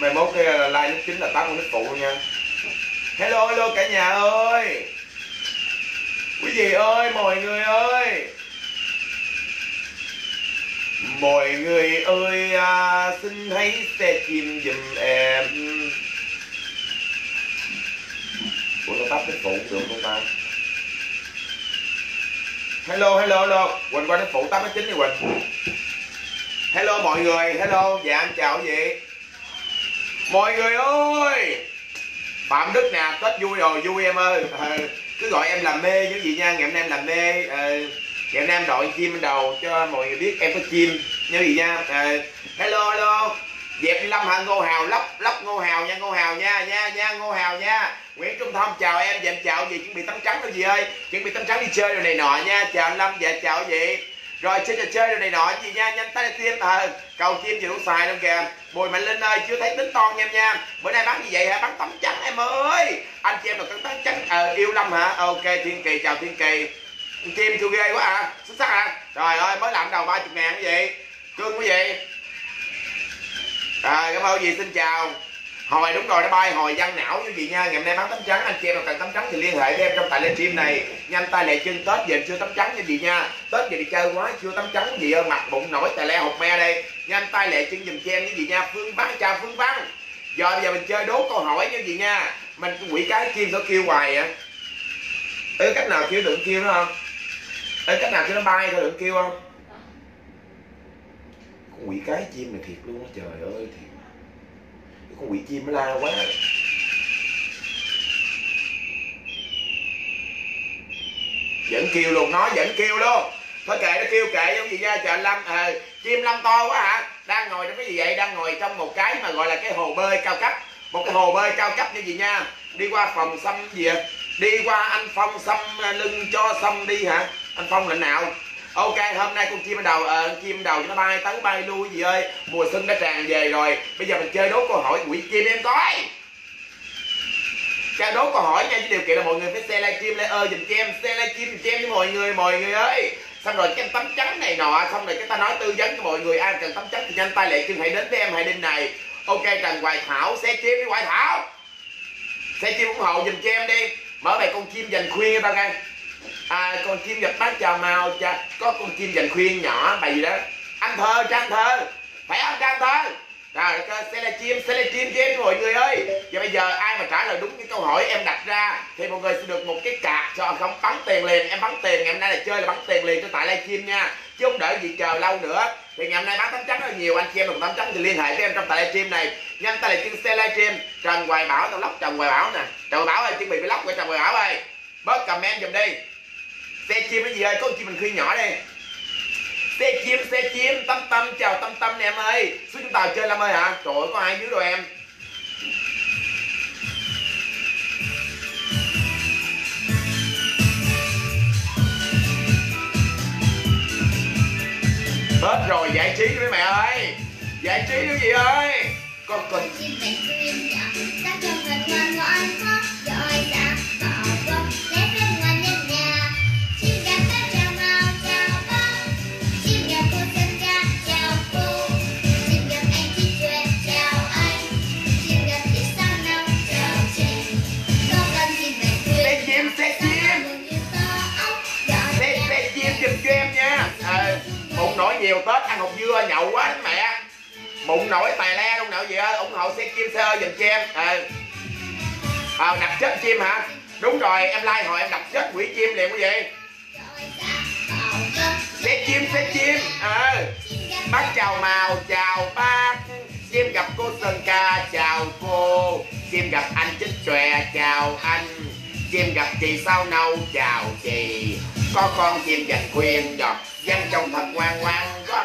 mai mốt cái like nước chính là tắt con nước phụ luôn nha. Hello hello cả nhà ơi, quý vị ơi, mọi người ơi, mọi người ơi, xin hãy xe chim giùm em. Ủa nó tắt nước phụ được không ta? Hello hello hello, Quỳnh qua nước phụ tắt nước chính đi Quỳnh. Hello mọi người, hello, dạ em chào quý vị. Mọi người ơi, Phạm Đức nè, Tết vui rồi, vui em ơi. Cứ gọi em làm mê như gì nha, ngày hôm nay em làm mê. Ngày hôm nay em đội chim bên đầu cho mọi người biết em có chim như gì nha. Hello hello, Dẹp Lâm hả, Ngô Hào, lóc Ngô Hào nha, Ngô Hào nha, Ngô Hào nha. Nguyễn Trung Thông chào em, dạ em chào gì, chuẩn bị tấm trắng đâu gì ơi, chuẩn bị tấm trắng đi chơi rồi này nọ nha. Chào anh Lâm, dạ chào gì. Rồi chơi trò chơi rồi này nọ gì nha, nhanh tay tim cầu chim gì đủ xài luôn kìa. Bùi Mạnh Linh ơi, chưa thấy tính ton nha em nha. Bữa nay bán gì vậy hả? Bán tấm trắng em ơi. Anh chị em được tấm trắng. Yêu Lâm hả? Ok, Thiên Kỳ chào Thiên Kỳ. Chim chưa ghê quá à, xuất sắc à. Trời ơi, mới làm đầu 30.000 cái gì. Cưng quý vị. Cảm ơn gì, xin chào. Hồi đúng rồi, nó bay hồi văn não như gì nha. Ngày hôm nay bán tấm trắng, anh chị em nào cần tấm trắng thì liên hệ với em trong tại livestream này. Nhanh tay lẹ chân, Tết về chưa tấm trắng như gì nha. Tết về đi chơi quá chưa tấm trắng gì ơi, mặt bụng nổi tè le hột me đây. Nhanh tay lẹ chân giùm cho em như gì nha. Phương Văn chào Phương Văn. Giờ bây giờ mình chơi đố câu hỏi như gì nha. Mình quỷ cái chim sao kêu hoài vậy? Cách nào kêu đừng kêu nó không? Cách nào kêu nó bay thôi đừng kêu không? Con quỷ cái chim này thiệt luôn á, trời ơi thiệt. Con quỷ chim nó la quá. Vẫn kêu luôn, nó vẫn kêu luôn. Thôi kệ nó kêu kệ giống gì nha. Chờ anh Lâm. Chim Lâm to quá hả? Đang ngồi trong cái gì vậy? Đang ngồi trong một cái mà gọi là cái hồ bơi cao cấp. Một cái hồ bơi cao cấp như gì nha. Đi qua phòng xăm gì vậy? Đi qua anh Phong xăm lưng cho xong đi hả? Anh Phong lệnh nào? Ok, hôm nay con chim đầu chim đầu cho nó bay tới bay lui gì ơi. Mùa xuân đã tràn về rồi. Bây giờ mình chơi đố câu hỏi quỷ chim em coi. Chơi đố câu hỏi nha, với điều kiện là mọi người phải share livestream lại giùm cho em, share livestream giùm cho em với mọi người ơi. Xong rồi cái tấm trắng này nọ, xong rồi cái ta nói tư vấn cho mọi người ai cần tấm trắng thì nhanh tay lẹ chân hãy đến với em Hải Đinh này. Ok, Trần Hoài Thảo xe chim với Hoài Thảo. Xe chim ủng hộ giùm cho em đi. Mở bài con chim dành khuyên tao coi. Con chim dập bát chào màu có con chim dành khuyên nhỏ bài gì đó. Anh Thơ, Trang Thơ. Phải không Trang Thơ? Rồi, xe livestream cho em mọi người ơi. Và bây giờ ai mà trả lời đúng cái câu hỏi em đặt ra thì mọi người sẽ được một cái card cho không bắn tiền liền. Em bắn tiền ngày hôm nay là chơi là bắn tiền liền cho tại livestream nha. Chứ không đợi gì chờ lâu nữa. Thì ngày hôm nay bán tấm trắng rất nhiều, anh chị em được tấm trắng thì liên hệ với em trong tại livestream này. Nhanh tay là chân xe livestream. Trần Hoài Bảo, tao lóc Trần Hoài Bảo nè. Trần Hoài Bảo ơi, chuẩn bị phải lóc của Trần Hoài Bảo ơi. Bớt comment giùm đi. Xe chim cái gì ơi, có chim mình khuyên nhỏ đây. Xe chim, Tâm chào Tâm nè em ơi. Xuống chúng ta chơi Lâm ơi hả? Trời ơi, có ai dưới rồi em. Hết rồi, giải trí đi mấy mẹ ơi. Giải trí cái gì ơi. Con chim cảnh khuyên nhỏ, ta cho phần ngoan ngoãn khóc, rồi ta bỏ vô, lẽ phép ngoan nhất nhà. Chim gà ta chào màu, chào bác. Chim gà cô dân ca, chào cô. Chim gà anh chị Tuệ, chào anh. Chim gà chị Sang Năm, chào chị. Có con chim cảnh khuyên xe chim xe chim giùm cho em nha. Bụng nổi nhiều Tết ăn hột dưa nhậu quá đến mẹ. Bụng nổi tài le luôn nào gì ơi, ủng hộ xe chim xe ơi giùm cho em. Đập chết chim hả? Đúng rồi, em like hồi em đập chết quỷ chim liền quý vị. Xe chim. Bác chào màu, chào bác. Chim gặp cô Sơn Ca, chào cô. Chim gặp anh Chích Chòe, chào anh. Chim gặp chị Sao Nâu, chào chị. Có con chim dành khuyên giọt, danh trong thật ngoan ngoan đó.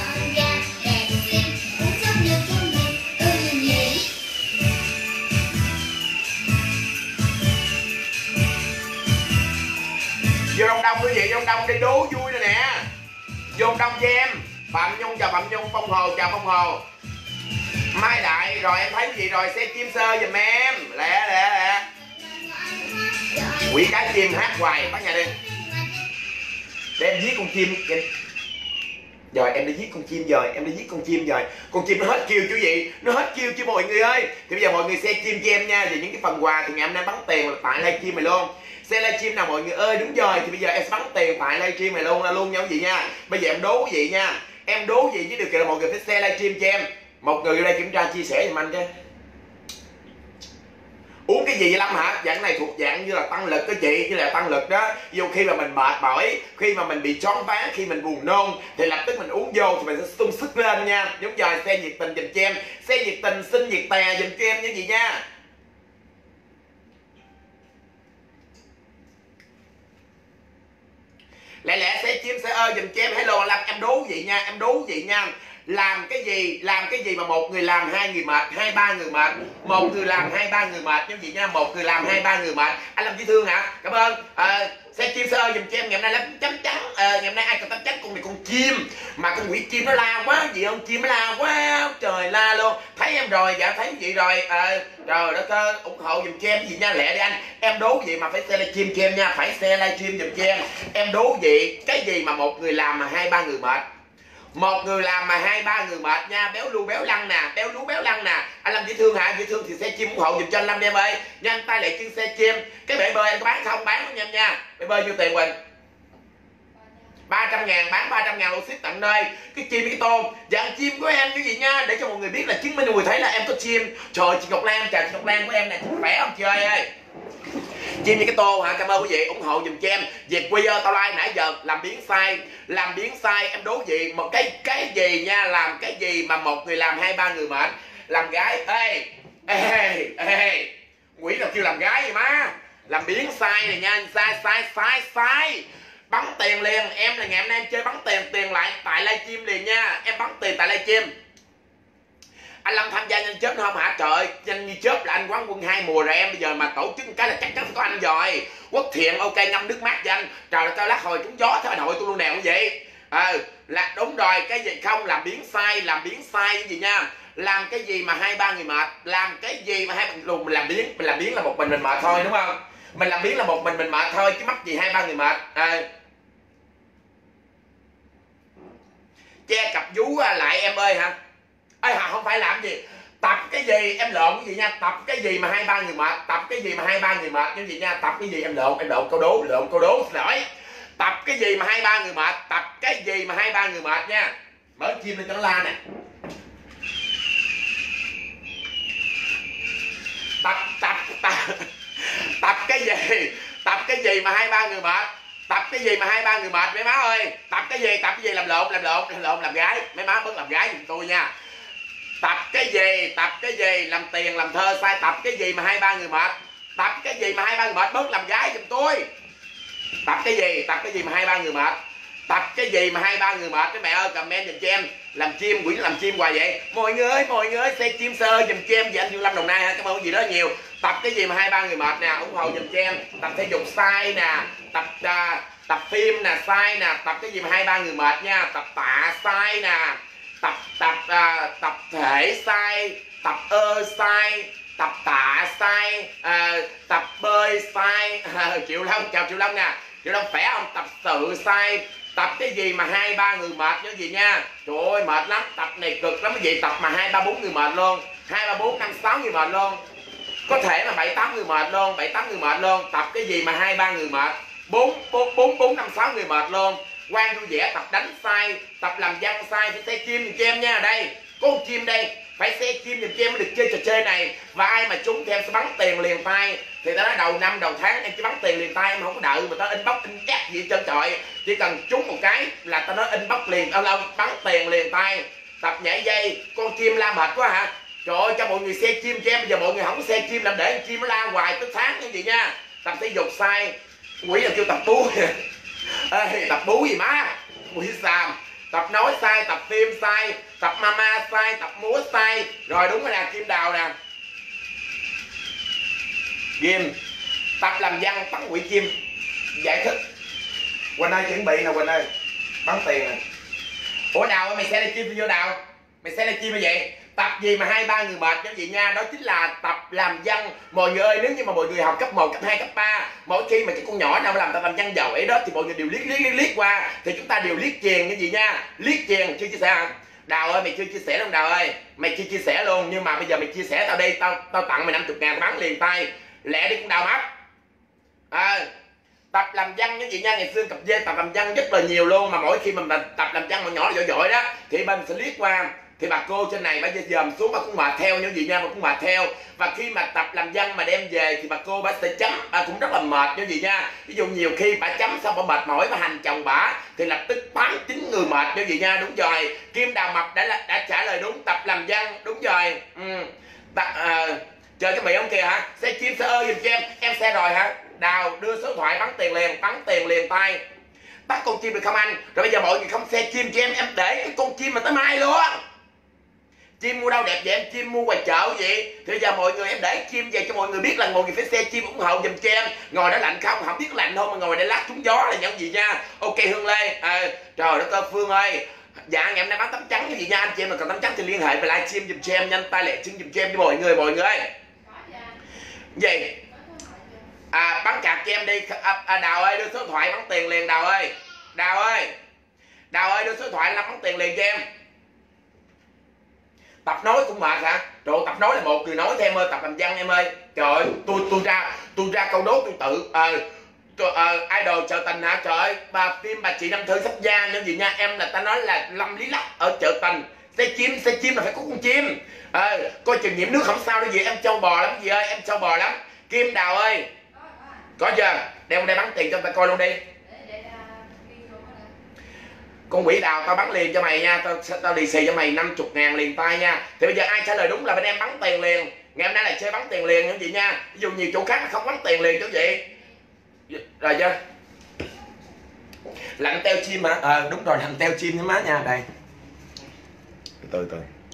Vô đông quý vị, vô đông đi đố vui nè nè. Vô đông cho em. Phạm Nhung chào Phạm Nhung, Phong Hồ chào Phong Hồ. Mai Đại rồi em thấy cái gì rồi, xe chim sơ giùm em. Lẹ. Quỷ cái chim hát hoài, bắt nhà đi. Để em giết con chim kìa. Rồi em đã giết con chim rồi, em đã giết con chim rồi. Con chim nó hết kêu chứ gì, nó hết kêu chứ mọi người ơi. Thì bây giờ mọi người share chim cho em nha. Về những cái phần quà thì ngày hôm nay bắn tiền là tại livestream này luôn. Share livestream nào mọi người ơi, đúng rồi. Thì bây giờ em sẽ bắn tiền tại livestream này luôn nha quý vị nha. Bây giờ em đố quý vị nha. Em đố quý vị với điều kiện là mọi người phải share livestream cho em. Một người vô đây kiểm tra chia sẻ giùm anh chứ. Uống cái gì vậy Lâm hả? Dạng này thuộc dạng như là tăng lực đó chị, như là tăng lực đó. Dù khi mà mình mệt mỏi, khi mà mình bị choáng váng, khi mình buồn nôn thì lập tức mình uống vô thì mình sẽ tung sức lên nha. Đúng rồi, xe nhiệt tình dùm cho em, xe nhiệt tình xin nhiệt tè dùm cho em như gì nha. Lẹ lẹ sẽ chim sẽ ơi dùm cho em. Hello Lâm, em đố vậy nha, em đố vậy nha. Làm cái gì mà một người làm hai người mệt, hai ba người mệt. Một người làm hai ba người mệt như vậy nha. Một người làm hai ba người mệt. Anh Lâm Chí Thương hả? Cảm ơn. Xe chim sẽ ơi dùm cho em. Ngày hôm nay là chấm trắng. Ngày hôm nay ai cần tấm trắng? Con này con chim. Mà con quỷ chim nó la quá. Gì không? Chim nó la quá. Trời la luôn. Thấy em rồi, dạ thấy gì rồi. Trời đất ơi, ủng hộ dùm cho em gì nha. Lẹ đi anh. Em đố gì mà phải xe livestream cho em nha. Phải xe livestream dùm cho em. Em đố gì cái gì mà một người làm mà hai ba người mệt. Một người làm mà hai ba người mệt nha. Béo lu béo lăng nè, béo lú béo lăng nè. Anh Lâm Dễ Thương hả? Dễ Thương thì xe chim ủng hộ dùm cho anh Lâm em ơi. Nhanh tay lại chân xe chim. Cái bể bơi anh có bán không? Bán không nha. Bể bơi nhiêu tiền Quỳnh? 300.000, bán 300.000 luôn ship tận nơi. Cái chim cái tôm dạng chim của em cái gì nha, để cho mọi người biết là chứng minh mọi người thấy là em có chim. Trời chị Ngọc Lan, chào chị Ngọc Lan của em nè, khỏe không chị ơi? Chim như cái tô hả? Cảm ơn quý vị ủng hộ dùm cho em. Việt Quy ơi, tao like nãy giờ làm biến sai em đố gì một cái gì nha. Làm cái gì mà một người làm hai ba người mệt. Làm gái. Ê quỷ nào kêu làm gái vậy má. Làm biến sai này nha. Sai bắn tiền liền. Em là ngày hôm nay em chơi bắn tiền lại tại livestream liền nha. Em bắn tiền tại livestream. Anh Lâm tham gia nhanh chớp không hả? Trời ơi, nhanh như chớp là anh quán quân 2 mùa rồi em. Bây giờ mà tổ chức một cái là chắc chắn phải có anh rồi. Quốc Thiện ok ngâm nước mát cho anh. Trời ơi, tao lát hồi trúng gió thế nội tôi luôn nè như vậy. Là đúng rồi, cái gì không làm biến sai cái gì nha. Làm cái gì mà hai ba người mệt. Làm cái gì mà hai ba người mình làm biến là một mình mệt thôi đúng không? Mình làm biến là một mình mệt thôi chứ mắc gì hai ba người mệt. Che cặp vú lại em ơi hả? Không phải làm gì. Tập cái gì em lộn cái gì nha. Tập cái gì mà hai ba người mệt. Tập cái gì mà hai ba người mệt cái gì nha. Tập cái gì em lộn câu đố xin lỗi. Tập cái gì mà hai ba người mệt. Tập cái gì mà hai ba người mệt nha. Mở chim lên cho nó la nè. Tập cái gì mà hai ba người mệt. Tập cái gì mà hai ba người mệt mấy má ơi. Tập cái gì làm lộn làm gái. Mấy má bớt làm gái giùm tôi nha. Tập cái gì làm tiền làm thơ sai. Tập cái gì mà hai ba người mệt. Tập cái gì mà hai ba người mệt bớt làm gái giùm tôi. Tập cái gì mà hai ba người mệt. Tập cái gì mà hai ba người mệt. Cái mẹ ơi comment giùm cho em. Làm chim quỷ làm chim hoài vậy. Mọi người ơi xe chim sơ giùm cho em vì anh Dương Lâm Đồng Nai ha. Cảm ơn gì đó nhiều. Tập cái gì mà hai ba người mệt nè, ủng hộ giùm cho em. Tập thể dục sai nè, tập phim nè sai nè. Tập cái gì mà hai ba người mệt nha. Tập tạ sai nè, tập thể sai, tập sai, tập tạ sai, tập bơi sai. Triệu Long chào Triệu Long nè. Triệu Long khỏe không? Tập sự sai. Tập cái gì mà hai ba người mệt như gì nha. Trời ơi mệt lắm. Tập này cực lắm cái gì. Tập mà hai ba bốn người mệt luôn. 2 3 4 5 6 người mệt luôn. Có thể là 7 8 người mệt luôn. 7 8 người mệt luôn. Tập cái gì mà hai ba người mệt. 4 5 6 người mệt luôn. Quang vui vẻ tập đánh sai, tập làm văn sai. Phải xe chim giùm cho em nha. Đây có con chim đây. Phải xe chim giùm cho em mới được chơi trò chơi này. Và ai mà trúng thì em sẽ bắn tiền liền tay. Thì ta nói đầu năm đầu tháng em chỉ bắn tiền liền tay. Em không có đợi mà ta inbox chắc gì trơn trời. Chỉ cần trúng một cái là ta nói inbox liền. Bắn tiền liền tay. Tập nhảy dây. Con chim la mệt quá hả? Trời ơi cho mọi người xe chim cho em. Bây giờ mọi người không có xe chim làm để chim nó la hoài tới tháng như vậy nha. Tập thể dục sai. Quỷ là kêu tập bú. Tập bú gì má. Quỷ xàm. Tập nói sai, tập phim sai, tập mama sai, tập múa sai. Rồi đúng rồi nè, Kim Đào nè. Ghim. Tập làm văn bắn quỷ chim. Giải thích. Quỳnh ơi chuẩn bị nè Quỳnh ơi. Bắn tiền nè. Ủa Đào ơi mày xe lên chim vô Đào. Mày xe lên chim như vậy. Tập gì mà 2-3 người mệt như vậy nha, đó chính là tập làm văn. Mọi người ơi, nếu như mà mọi người học cấp 1, cấp 2, cấp 3, mỗi khi mà cái con nhỏ nào làm tập làm văn giỏi đó thì mọi người đều liếc qua, thì chúng ta đều liếc chèn như vậy nha. Liếc chèn, chưa chia sẻ hả? Đào ơi, mày chưa chia sẻ luôn Đào ơi, mày chưa chia sẻ luôn, nhưng mà bây giờ mày chia sẻ tao đi, tao tặng mày 50.000 tao bắn liền tay. Lẹ đi con Đào mắt. Tập làm văn như vậy nha, ngày xưa cặp dê tập làm văn rất là nhiều luôn, mà mỗi khi mà tập làm văn mà nhỏ giỏi đó thì bên sẽ liếc qua, thì bà cô trên này bà dòm xuống, bà cũng mệt theo như vậy nha, bà cũng mệt theo. Và khi mà tập làm văn mà đem về thì bà cô bà sẽ chấm, bà cũng rất là mệt như vậy nha. Ví dụ nhiều khi bà chấm xong bà mệt mỏi, bà hành chồng bà thì lập tức 8-9 người mệt như vậy nha. Đúng rồi, Kim Đào Mập đã trả lời đúng, tập làm văn, đúng rồi. Chờ cái miệng ông kìa hả? Xe chim xe ơi giùm cho em xe rồi hả? Đào đưa số thoại bắn tiền liền tay. Bắt con chim được không anh? Rồi bây giờ mọi người không xe chim cho em để cái con chim mà tới mai luôn. Chim mua đâu đẹp vậy em? Chim mua ngoài chợ vậy. Thì bây giờ mọi người em để chim về cho mọi người biết là mọi người phải xe chim ủng hộ giùm cho em. Ngồi đó lạnh không biết lạnh không mà ngồi để lát trúng gió là nhận gì nha. Ok Hương Lê. Trời đất ơi Phương ơi. Dạ ngày hôm nay bán tấm trắng cái gì nha anh chị em, mà còn tấm trắng thì liên hệ về livestream giùm cho em, nhanh tay lẹ chân giùm cho em cho mọi người ơi. Gì? Bắn cạp cho em đi. Đào ơi đưa số điện thoại bắn tiền liền Đào ơi. Đào ơi đưa số điện thoại bắn tiền liền cho em. Tập nói cũng mệt hả? Trời ơi, tập nói là một người nói thêm ơi, tập làm văn em ơi. Trời ơi, tôi ra câu đố tôi tự idol chợ tình hả? Trời ơi, phim bà chị Năm Thư sắp ra như gì nha. Em là ta nói là Lâm Lý Lắc ở chợ tình. Xe chim là phải có con chim. Coi chừng nhiễm nước không sao đâu gì, em trâu bò lắm gì ơi, em trâu bò lắm. Kim Đào ơi. Có chưa? Đem đây bắn tiền cho người ta coi luôn đi. Con quỷ Đào tao bắn liền cho mày nha, tao lì xì cho mày 50.000 liền tay nha. Thì bây giờ ai trả lời đúng là bên em bắn tiền liền. Ngày hôm nay là chơi bắn tiền liền như vậy nha. Ví dụ nhiều chỗ khác là không bắn tiền liền chứ vậy. Rồi chưa? Lạnh teo chim hả? Đúng rồi, lạnh teo chim với má nha. Đây. Từ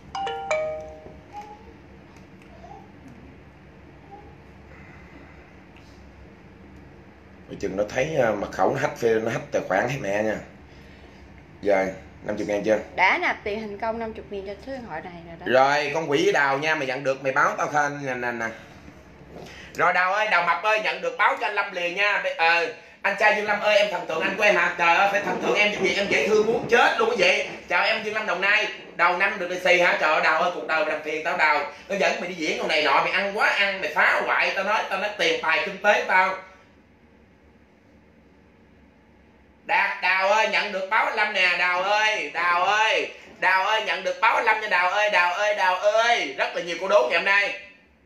chừng nó thấy mật khẩu nó hack tài khoản hết mẹ nha. Rồi 50.000 chưa? Đã nạp tiền thành công 50.000 cho số điện thoại này rồi đó. Rồi con quỷ Đào nha, mày nhận được mày báo tao khen nè. Rồi Đào ơi, Đào Mập ơi, nhận được báo cho anh Lâm liền nha. Anh trai Dương Lâm ơi, em thần tượng anh của em hả? Trời ơi, phải thần tượng em chứ gì, em dễ thương muốn chết luôn cái vậy. Chào em Dương Lâm Đồng Nai, đầu năm được lì xì hả? Trời ơi Đào ơi, cuộc đời mày làm phiền tao Đào. Nó dẫn mày đi diễn con này nọ, mày ăn quá ăn, mày phá hoại, tao nói tiền tài kinh tế tao. Đào ơi, nhận được báo anh Lâm nè. Đào ơi nhận được báo anh Lâm nha. Đào ơi rất là nhiều cô đố ngày hôm nay.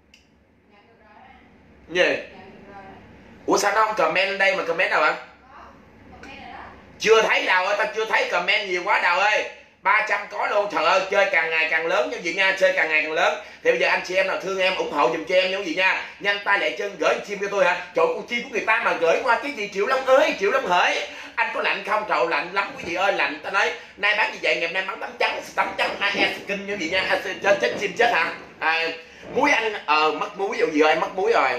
Gì? Ủa sao nó không comment lên đây mà comment nào ạ? Chưa thấy Đào ơi, tao chưa thấy comment nhiều quá Đào ơi. 300 có luôn, trời ơi, chơi càng ngày càng lớn như vậy nha, chơi càng ngày càng lớn. Thì bây giờ anh chị em nào thương em ủng hộ giùm cho em như vậy nha. Nhanh tay lẹ chân gửi chim cho tôi hả? Trời, con chim của người ta mà gửi qua cái gì Triệu Long ơi, Triệu Long hỡi. Anh có lạnh không? Trời lạnh lắm quý vị ơi, lạnh. Tao nói nay bán gì vậy, ngày hôm nay bán tấm trắng skin như vậy nha. Chết chim chết hả? Muối anh mất muối gì ơi, mất muối rồi.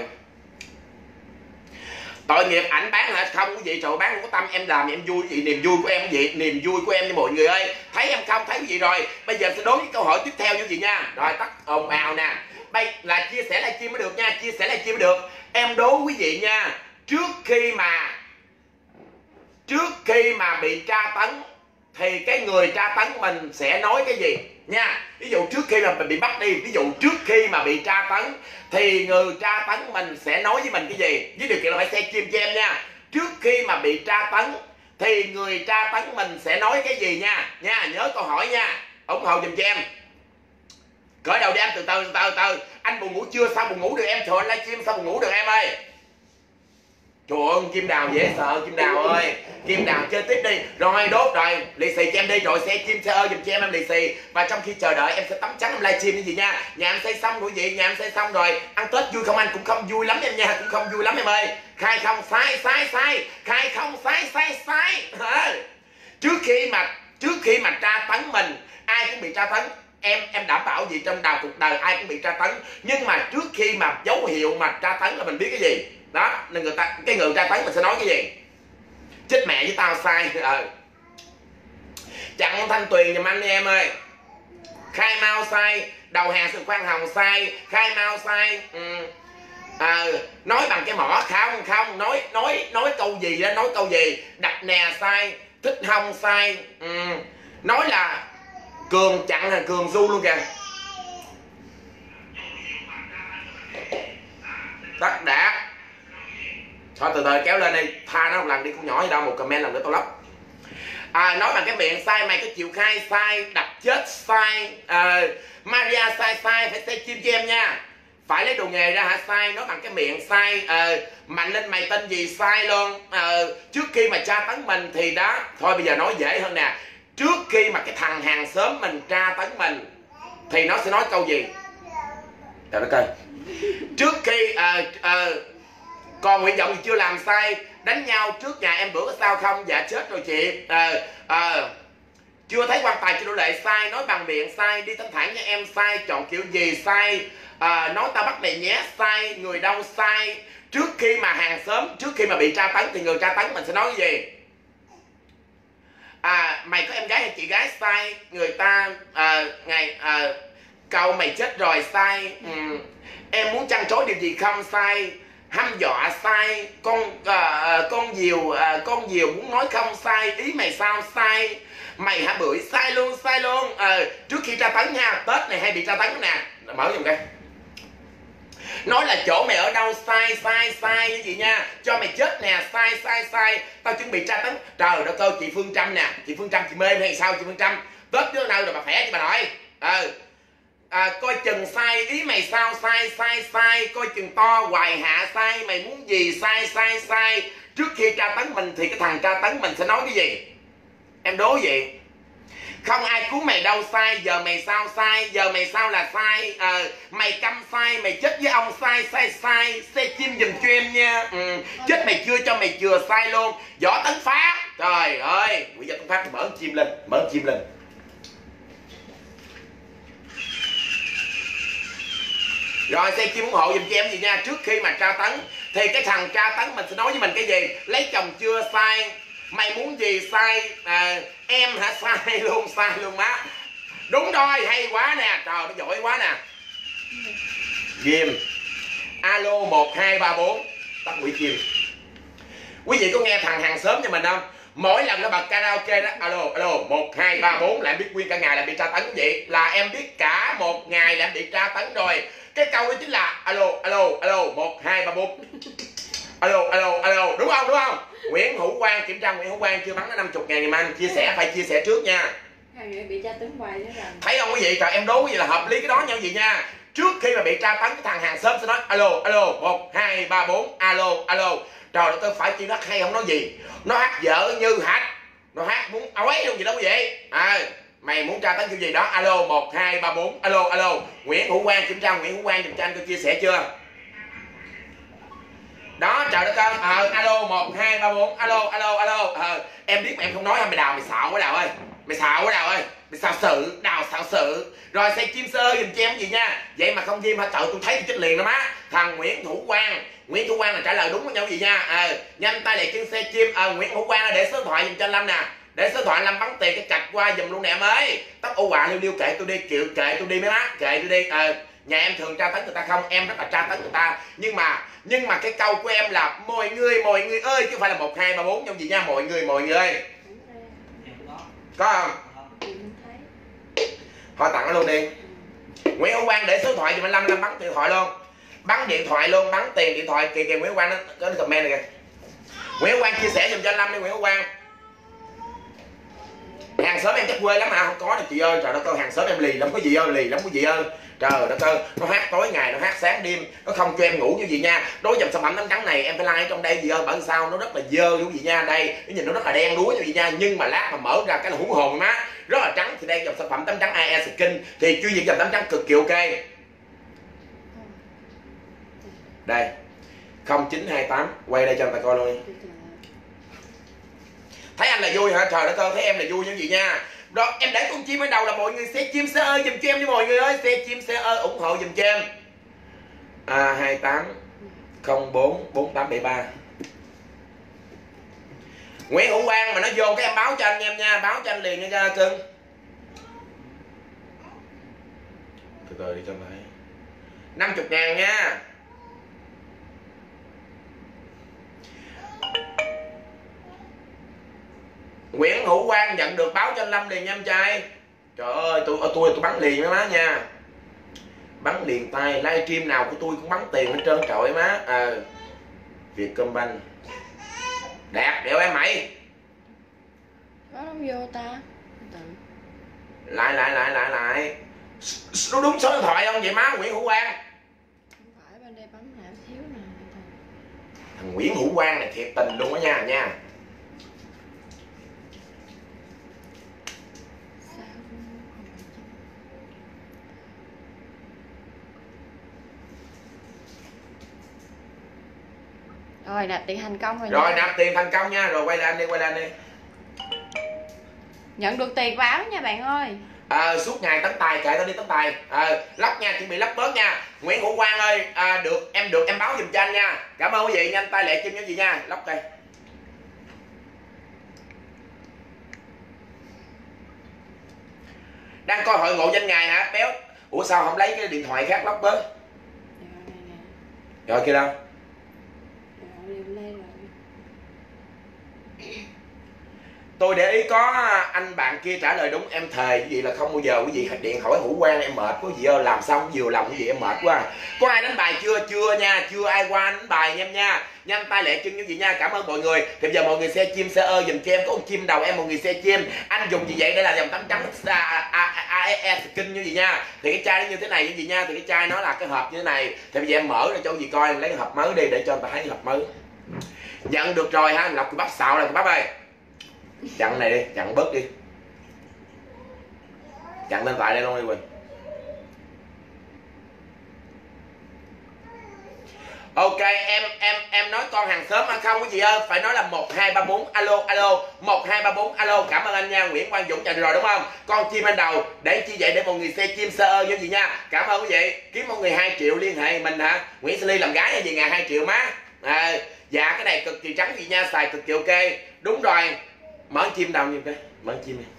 Tội nghiệp ảnh bán hả? Không quý vị, trời bán không có tâm, em làm em vui gì, niềm vui của em cái gì, niềm vui của em với mọi người ơi. Thấy em không? Thấy quý vị rồi. Bây giờ sẽ đối với câu hỏi tiếp theo như vậy nha. Rồi tắt ồn ào nè. Bây là chia sẻ livestream mới được nha, chia sẻ livestream mới được. Em đố quý vị nha, trước khi mà bị tra tấn thì cái người tra tấn mình sẽ nói cái gì nha. Ví dụ trước khi mà mình bị bắt đi, ví dụ trước khi mà bị tra tấn thì người tra tấn mình sẽ nói với mình cái gì, với điều kiện là phải xem chim cho em nha. Trước khi mà bị tra tấn thì người tra tấn mình sẽ nói cái gì nha. Nhớ câu hỏi nha, ủng hộ giùm cho em. Cởi đầu đi em, từ từ. Anh buồn ngủ chưa? Sao buồn ngủ được em? Trời ơi, livestream sao buồn ngủ được em ơi. Trời ơi, Kim Đào dễ sợ, Kim Đào ơi. Kim Đào chơi tiếp đi. Rồi đốt rồi, lì xì cho em đi. Rồi xe chim xe ơi giùm cho em lì xì. Và trong khi chờ đợi em sẽ tắm trắng em livestream như gì nha. Nhà em xây xong rồi gì, nhà em xây xong rồi. Ăn Tết vui không anh? Cũng không vui lắm em nha, cũng không vui lắm em ơi. Khai không? Sai. Khai không? Sai. Trước khi mà tra tấn mình, ai cũng bị tra tấn. Em đảm bảo gì trong cuộc đời ai cũng bị tra tấn. Nhưng mà trước khi mà dấu hiệu mà tra tấn là mình biết cái gì. Đó, nên cái người tra tấn mình sẽ nói cái gì. Chết mẹ với tao sai. Chặn Thanh Tuyền giùm anh đi em ơi. Khai mau sai. đầu hàng sự khoan hồng sai, khai mau sai, nói bằng cái mỏ không nói câu gì đó, nói câu gì đặt nè sai, thích hông sai, nói là Cường chặn là Cường du luôn kìa. Tất đã thôi từ từ kéo lên đi, tha nó một lần đi con nhỏ gì đâu, một comment làm nữa tao lóc. Nói bằng cái miệng sai, mày có chịu khai sai, đập chết sai, Maria sai phải say chim cho em nha, phải lấy đồ nghề ra hả sai, nói bằng cái miệng sai, Mạnh Linh mày tên gì sai luôn, trước khi mà tra tấn mình thì đó, thôi bây giờ nói dễ hơn nè, trước khi mà cái thằng hàng xóm mình tra tấn mình thì nó sẽ nói câu gì? Trời đất ơi, trước khi còn Nguyễn Vọng thì chưa làm sai, đánh nhau trước nhà em bữa có sao không? Dạ chết rồi chị. Chưa thấy quan tài chưa đủ lệ sai, nói bằng miệng sai, đi thanh thản nha em sai, chọn kiểu gì sai, nói tao bắt mày nhé sai, người đâu sai, trước khi mà hàng xóm, trước khi mà bị tra tấn thì người tra tấn mình sẽ nói cái gì? Mày có em gái hay chị gái sai, người ta câu mày chết rồi sai, em muốn trăn trối điều gì không sai, hăm dọa sai, con diều muốn nói không sai, ý mày sao sai, mày hả bưởi sai luôn trước khi tra tấn nha, Tết này hay bị tra tấn nè, mở giùm cái, nói là chỗ mày ở đâu sai cái gì nha, cho mày chết nè, sai, tao chuẩn bị tra tấn. Trời đất ơi, chị Phương Trâm nè, chị Phương Trâm chị mê hay sao? Chị Phương Trâm Tết đứa nào rồi bà khỏe chứ bà nội. Coi chừng sai, ý mày sao sai, coi chừng to hoài hạ sai, mày muốn gì sai, trước khi tra tấn mình thì cái thằng tra tấn mình sẽ nói cái gì? Em đố vậy. Không ai cứu mày đâu sai, giờ mày sao sai, giờ mày sao là sai, mày câm sai, mày chết với ông sai, xe chim giùm cho em nha, chết mày chưa cho mày chừa sai luôn. Võ Tấn Phát, trời ơi, Nguyễn Võ Tấn Phát mở chim lên, Rồi xe chim ủng hộ giùm cho em gì nha, trước khi mà tra tấn thì cái thằng tra tấn mình sẽ nói với mình cái gì? Lấy chồng chưa sai, mày muốn gì sai, em hả sai luôn má. Đúng rồi, hay quá nè, trời nó giỏi quá nè. Ghim alo 1234 tắt quỷ chim. Quý vị có nghe thằng hàng xóm cho mình không? Mỗi lần nó bật karaoke đó, alo 1234 là em biết nguyên cả ngày là bị tra tấn vậy, là em biết cả một ngày là em bị tra tấn rồi. Cái câu đó chính là alo 1234 alo, đúng không? Nguyễn Hữu Quang, kiểm tra Nguyễn Hữu Quang chưa bắn nó 50.000 ngày mai chia sẻ, phải chia sẻ trước nha. Bị tra tấn hoài nữa rồi. Thấy không quý vị? Trời em đố gì là hợp lý cái đó nha quý vị nha. Trước khi mà bị tra tấn cái thằng hàng xóm sẽ nói alo 1234 alo. Trời ơi, tôi phải chi nó hay không nói gì. Nó hát dở như hạch, nó hát muốn ói luôn gì đâu quý vị. Mày muốn tra tấn kiểu gì đó, alo 1234 alo. Nguyễn Hữu Quang, kiểm tra Nguyễn Hữu Quang dùm cho anh, tôi chia sẻ chưa? Đó, trời đất ơi, alo 1234 alo. Em biết mà em không nói mày đào, mày xạo quá Đào ơi. Mày xạo sự. Rồi xe chim sơ dùm cho em gì nha. Vậy mà không ghim hả? Trời, tôi thấy tôi chết liền đó má. Thằng Nguyễn Hữu Quang là trả lời đúng với nhau gì nha. Nhanh tay lại chân xe chim. Nguyễn Hữu Quang là để số điện thoại dùm cho anh Lâm nè. Để số điện thoại Lâm bắn tiền cái cạch qua dùm luôn nè em ơi. Tóc ô quà liêu kệ tôi đi, kệ tôi đi mấy má, kệ tôi đi. Nhà em thường tra tấn người ta không? Em rất là tra tấn người ta. Nhưng mà cái câu của em là mọi người ơi, chứ không phải là 1234 nhau gì nha. Mọi người ơi. Có không? Thôi tặng nó luôn đi. Nguyễn Hữu Quang để số điện thoại cho anh Lâm bắn điện thoại luôn. Bắn điện thoại luôn, bắn tiền điện thoại kìa Nguyễn Hữu Quang nó có comment này kìa. Nguyễn Hữu Quang chia sẻ giùm cho anh Lâm đi Nguyễn Hữu Quang. Hàng xóm em chắc quê lắm hả? Không có đâu chị ơi, trời đất ơi, hàng xóm em lì lắm quý vị ơi, trời đất ơi, nó hát tối ngày, nó hát sáng đêm, nó không cho em ngủ như gì nha. Đối dòng sản phẩm tắm trắng này em phải like trong đây gì ơi, bởi sao nó rất là dơ như gì nha, đây cái nhìn nó rất là đen đuối như gì nha, nhưng mà lát mà mở ra cái là hú hồn má, rất là trắng. Thì đây dòng sản phẩm tắm trắng AE Skin thì chuyên dụng dòng tắm trắng cực kỳ ok. Đây 0928 quay đây cho người ta coi luôn đi. Thấy anh là vui hả? Trời đất ơi, thấy em là vui như vậy nha. Đó, em để con chim ở đầu là mọi người xe chim xe ơi giùm cho em đi mọi người ơi, xe chim xe ơi ủng hộ giùm cho em. 28 04 4873. Nguyễn Hữu Quang mà nó vô cái em báo cho anh em nha, báo cho anh liền nha cưng. Từ từ đi cho mày 50.000 nha. Nguyễn Hữu Quang nhận được báo cho anh Lâm liền nha em trai. Trời ơi tôi bắn liền với má nha, bắn liền tay. Livestream nào của tôi cũng bắn tiền hết trơn trời má. Vietcombank đẹp đéo em mày. Nó không vô ta. Lại đúng số điện thoại không vậy má Nguyễn Hữu Quang? Không phải, bên đây bấm lại thiếu nè. Thằng Nguyễn Hữu Quang này thiệt tình luôn á nha. Rồi nạp tiền thành công rồi. Rồi nha. nạp tiền thành công nha. Rồi quay lên đi. Nhận được tiền báo nha bạn ơi. Suốt ngày tấn tài kệ tao đi tấn tài. Lắp nha, chuẩn bị lắp bớt nha. Nguyễn Hữu Quang ơi, được em báo giùm cho anh nha. Cảm ơn quý vị, nhanh tay lẹ chân cái gì nha. Lắp đây. Đang coi hội ngộ danh ngày hả béo? Ủa sao không lấy cái điện thoại khác lắp bớt? Rồi kia đâu? Tôi để ý có anh bạn kia trả lời đúng. Em thề cái gì là không bao giờ quý vị điện hỏi Hữu Quang em mệt quá gì ơi, làm xong vừa lòng cái gì em mệt quá. Có ai đánh bài chưa? Chưa nha, chưa ai qua đánh bài nha em nha. Nhanh tay lẹ chân như vậy nha. Cảm ơn mọi người. Thì bây giờ mọi người xe chim xe ơ dùm cho em. Có con chim đầu em, một người xe chim. Anh dùng gì vậy? Đây là dòng tắm trắng AEE skin như vậy nha. Thì cái chai nó như thế này như vậy nha. Thì cái chai nó là cái hộp như thế này. Thì bây giờ em mở ra cho gì coi, em lấy cái hộp mới đi để cho người ta thấy cái hộp mới. Nhận được rồi ha, lọc cái bắp xạo này, cái bắp ơi. Chặn này đi, chặn bớt đi. Chặn lên tại đây luôn đi Quỳnh. Ok em nói con hàng xóm hay không quý vị ơi, phải nói là 1234 alo 1234 alo. Cảm ơn anh nha. Nguyễn Quang Dũng nhận rồi đúng không? Con chim anh đầu để chi vậy? Để mọi người xe chim sơ ơ như gì nha. Cảm ơn quý vị. Kiếm mọi người 2 triệu liên hệ mình hả? Nguyễn Sinh Ly làm gái hay gì ngày 2 triệu má. Dạ cái này cực kỳ trắng gì nha, xài cực kỳ ok. Đúng rồi. Mở chim đâu như cái mở chim đi.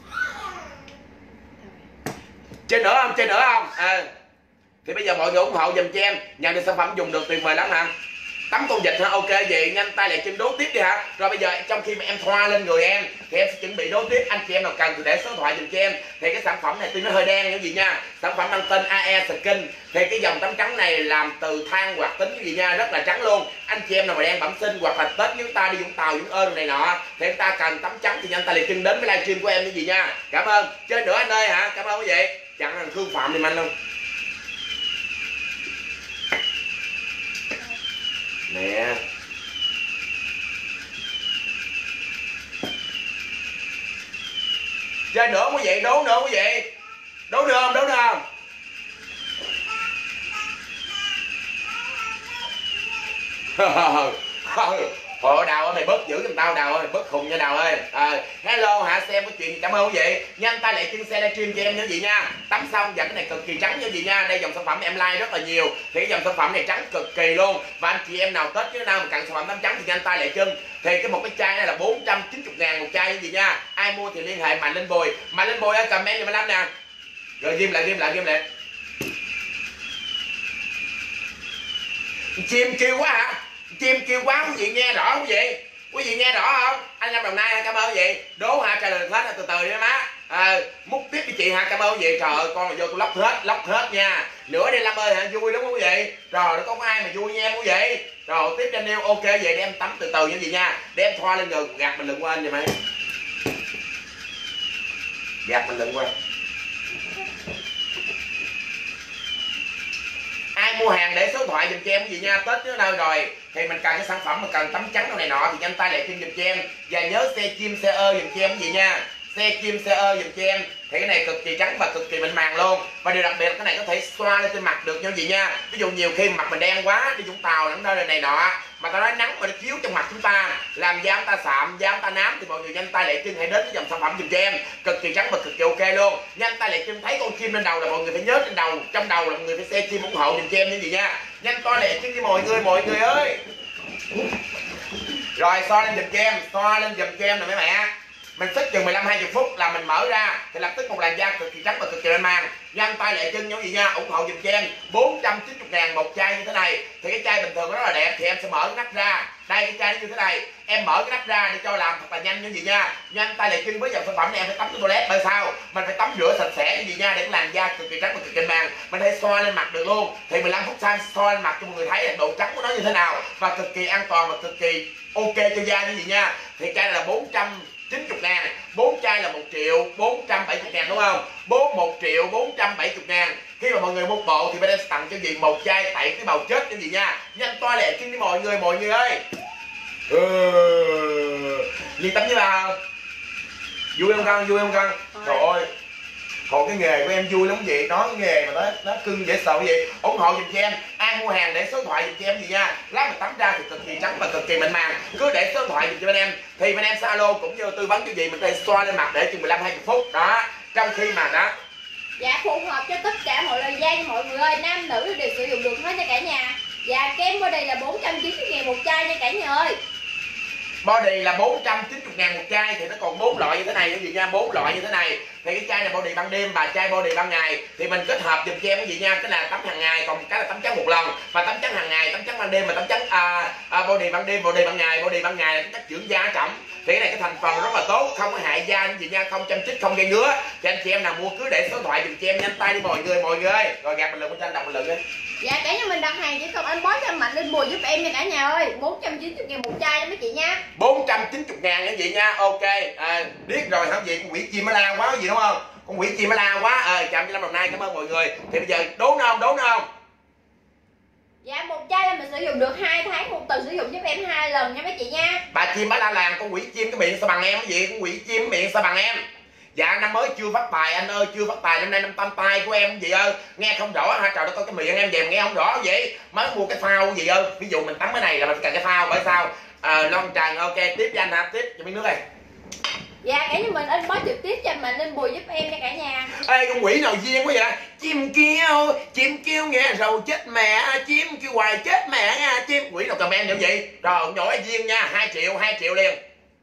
Chơi nữa không? Thì bây giờ mọi người ủng hộ dùm cho em, nhận được sản phẩm dùng được tuyệt vời lắm hả? Tắm con vịt hả? Ok vậy nhanh tay lại chân đố tiếp đi hả? Rồi bây giờ trong khi mà em thoa lên người em thì em sẽ chuẩn bị đố tiếp. Anh chị em nào cần thì để số điện thoại dùm cho em. Thì cái sản phẩm này tuy nó hơi đen như gì nha, sản phẩm mang tên AE Skin. Thì cái dòng tắm trắng này làm từ than hoạt tính như gì nha, rất là trắng luôn. Anh chị em nào mà đang bẩm sinh hoặc là Tết chúng ta đi Vũng Tàu Vũng Ơn này nọ thì chúng ta cần tắm trắng thì nhanh tay lại chân đến với livestream của em như gì nha. Cảm ơn. Chơi nữa anh ơi hả? Cảm ơn quý vị. Chặn thằng Khương Phạm đi anh luôn. Nè chơi nữa quý vị, đố nữa quý vị. Đố được không? Thôi Đào ơi mày bớt giữ giùm tao Đào ơi, bớt khùng nha Đào ơi. Hello hả, xem cái chuyện. Cảm ơn quý vị. Nhanh tay lại chân xe livestream cho em như vậy nha. Tắm xong và cái này cực kỳ trắng như vậy nha. Đây dòng sản phẩm em like rất là nhiều. Thì cái dòng sản phẩm này trắng cực kỳ luôn. Và anh chị em nào Tết chứ nào mà cần sản phẩm tắm trắng thì nhanh tay lại chân. Thì cái một cái chai này là 490.000 một chai như vậy nha. Ai mua thì liên hệ Mạnh Linh Bùi. Mạnh Linh Bùi comment giùm anh nè. Rồi ghim lại. Chim kêu quá hả? Chim kêu quá quý vị nghe rõ quý vị nghe rõ không? Anh Lâm Đồng Nai cảm ơn quý vị. Đố hả, trả lời được hết từ từ đi má. Múc tiếp với chị hả? Cảm ơn quý vị. Trời ơi con là vô tôi lóc hết nha. Nữa đi Lâm ơi hả, vui lắm quý vị. Rồi nó có ai mà vui nha em quý vị. Rồi tiếp cho anh yêu ok vậy để em tắm từ từ như vậy nha. Để em thoa lên người gạt mình lưng qua anh vậy mày. Gạt mình lưng qua. Ai mua hàng để số điện thoại giùm cho em cái gì nha. Tết nữa đâu rồi thì mình cần cái sản phẩm mà cần tắm trắng đâu này nọ thì nhanh tay lại chân giùm cho em. Và nhớ xe chim xe ơ giùm cho em cái gì nha. Xe chim xe ơ giùm cho em. Thì cái này cực kỳ trắng và cực kỳ mịn màng luôn. Và điều đặc biệt là cái này có thể xoa lên trên mặt được như vậy nha. Ví dụ nhiều khi mặt mình đen quá đi Vũng Tàu lẫn nơi này nọ mà ta nói nắng mà nó chiếu trong mặt chúng ta làm da chúng ta sạm, da chúng ta nám thì mọi người nhanh tay lại chân hãy đến với dòng sản phẩm giùm cho em. Cực kỳ trắng và cực kỳ ok luôn. Nhanh tay lại chân thấy con chim lên đầu là mọi người phải nhớ trên đầu, trong đầu là mọi người phải xe chim ủng hộ giùm cho em như vậy nha. Nhanh tay lại chân với mọi người ơi. Rồi xoa lên giùm cho em nè mấy mẹ. Mình xích chừng 15-20 phút là mình mở ra thì lập tức một làn da cực kỳ trắng và cực kỳ mịn màng. nhanh tay lẹ chân như gì nha, ủng hộ giùm cho em 490.000 một chai như thế này. Thì cái chai bình thường nó rất là đẹp thì em sẽ mở cái nắp ra. Đây cái chai nó như thế này, em mở cái nắp ra để cho làm thật là nhanh như gì nha. Nhanh tay lẹ chân với dòng sản phẩm này em phải tắm cái toilet bởi sao? Mình phải tắm rửa sạch sẽ như gì nha, để làn da cực kỳ trắng và cực kỳ màng. Mình hay xoa lên mặt được luôn. Thì 15 phút sau xoa lên mặt cho mọi người thấy là độ trắng của nó như thế nào và cực kỳ an toàn và cực kỳ ok cho da như gì nha. Thì chai này là 490.000, 4 chai là 1.470.000 đúng không? 1.470.000. Khi mà mọi người mua bộ thì bên em sẽ tặng cho gì một chai tẩy cái bào chết cho gì nha. Nhanh toa lẹ chân đi mọi người ơi. Liên tắm với bà không? Vui không con? Vui không con? Trời ơi, còn cái nghề của em vui lắm gì, nói cái nghề mà nó cưng dễ sợ gì. Ủng hộ giùm cho em, ai mua hàng để số điện thoại giùm cho em gì nha. Lát mình tắm ra thì cực kỳ trắng và cực kỳ mịn màng, cứ để số điện thoại giùm cho bên em thì bên em sẽ alo cũng như tư vấn cho gì mình có thể xoa lên mặt để chừng 15-20 phút đó. Trong khi mà đó dạ phù hợp cho tất cả mọi loại da mọi người ơi, nam nữ đều sử dụng được hết nha cả nhà. Dạ kem body là 490.000 một chai nha cả nhà ơi. Body là 490.000 một chai thì nó còn 4 loại như thế này quý vị nha, 4 loại như thế này. Thì cái chai này body ban đêm và chai body ban ngày thì mình kết hợp giùm cho em cái gì nha, cái là tắm hàng ngày, còn cái là tắm trắng một lần. Và tắm trắng hàng ngày, tắm trắng ban đêm và tắm trắng body ban đêm, body ban ngày là tắm trắng dưỡng da trọng. Thì cái này cái thành phần rất là tốt, không có hại da như gì nha, không châm chích, không gây ngứa. Cho anh chị em nào mua cứ để số điện thoại giùm cho em, nhanh tay đi mọi người ơi. Rồi gặp mình lượng của anh đọc mình lượng đi. Dạ cả nhà mình đặt hàng chỉ cần inbox cho Mạnh Linh Bùi giúp em nha cả nhà ơi. 490.000 một chai đó mấy chị nha. 490.000 nha chị nha. Ok, biết rồi hả gì, con quỷ chim nó la quá gì đúng không? Con quỷ chim nó la quá. Chào chị Lâm Đồng Nai, cảm ơn mọi người. Thì bây giờ đốn không? Dạ một chai là mình sử dụng được 2 tháng, một tuần sử dụng giúp em 2 lần nha mấy chị nha. Bà chim bá la làng, con quỷ chim cái miệng sao bằng em cái gì? Con quỷ chim miệng sao bằng em? Dạ năm mới chưa phát tài anh ơi, chưa phát tài, năm nay năm tam tai của em gì ơi, nghe không rõ hả? Trời đất ơi, cái miệng em về mà nghe không rõ vậy. Mới mua cái phao gì ơi, ví dụ mình tắm cái này là mình cần cái phao bởi sao? Lon tràn. Ok, tiếp cho anh hả? Tiếp cho miếng nước đây. Dạ cả nhà mình inbox trực tiếp cho Mạnh Linh Bùi giúp em nha cả nhà. Ê con quỷ nào duyên quá vậy? Chim kêu nghe rồi chết mẹ, chim kêu hoài chết mẹ nha, chim quỷ nào comment như vậy? Rồi nhỏ duyên nha, 2 triệu liền.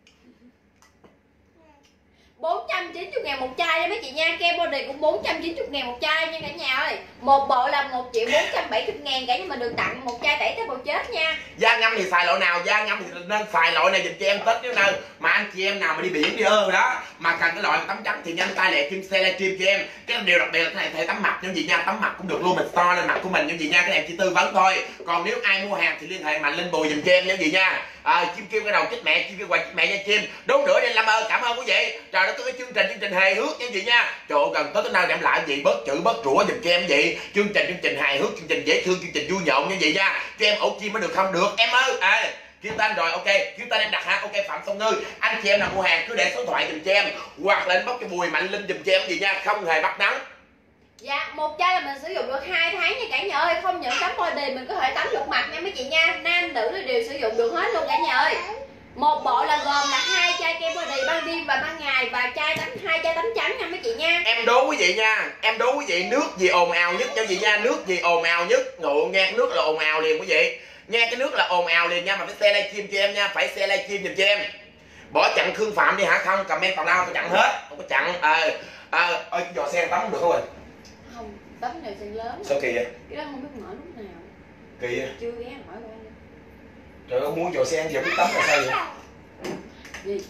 490.000 một chai nha mấy chị nha. Kem body cũng 490.000 một chai nha cả nhà ơi. Một bộ là 1.470.000, cả nhà mình được tặng một chai tẩy tế bào chết nha. Da ngâm thì xài loại nào? Da ngâm thì nên xài loại này dùm cho em Tết nếu nào mà anh chị em nào mà đi biển đi đó mà cần cái loại tắm trắng thì nhanh tay lẹ chân xe livestream cho em. Cái điều đặc biệt là cái này thể tắm mặt như gì nha, tắm mặt cũng được luôn, mình so lên mặt của mình như gì nha, cái này em chỉ tư vấn thôi. Còn nếu ai mua hàng thì liên hệ Mạnh Linh Bùi dùm cho em như gì nha. Chim kêu cái đầu chết mẹ, chim kêu hoài chết mẹ nha chim. Đốn nữa đi Lâm ơi, cảm ơn quý vị. Trời đất, cái chương trình hài hước như vậy nha. Trời ơi, gần tới nào em lại gì bớt chữ bớt rủa dùm cho em vậy. Chương trình hài hước, chương trình dễ thương, chương trình vui nhộn như vậy nha. Cho em ổ chim mới được không? Được em ơi. Kêu tên rồi, ok, kêu tên em đặt ha. Ok, Phạm Song Ngư. Anh chị em nào mua hàng cứ để số điện thoại dùm cho em hoặc là inbox cho Bùi Mạnh Linh dùm cho em gì nha, không hề bắt nắng. Dạ, một chai là mình sử dụng được 2 tháng nha cả nhà ơi. Không những tắm body mình có thể tắm được mặt nha mấy chị nha. Nam nữ đều sử dụng được hết luôn cả nhà ơi. Một bộ là gồm là 2 chai kem body ban đêm và ban ngày và 2 chai tắm trắng nha mấy chị nha. Em đố quý vị nha, em đố quý vị nước gì ồn ào nhất nha chị nha, nước gì ồn ào nhất? Ngộ nghe nước là ồn ào liền quý vị. Nghe cái nước là ồn ào liền nha, mà phải share livestream cho em nha, phải share livestream giùm cho em. Bỏ chặn Khương Phạm đi hả? Không, comment tào lao tôi chặn hết, không có chặn. Ơi giò sen tắm được không rồi? Không, tắm đều sen lớn. Sao kỳ vậy? Cái đó không biết mở lúc nào. Kỳ vậy? Chưa ghé hỏi qua nữa. Trời ơi, muốn giò sen giờ biết tắm là sao vậy? Gì?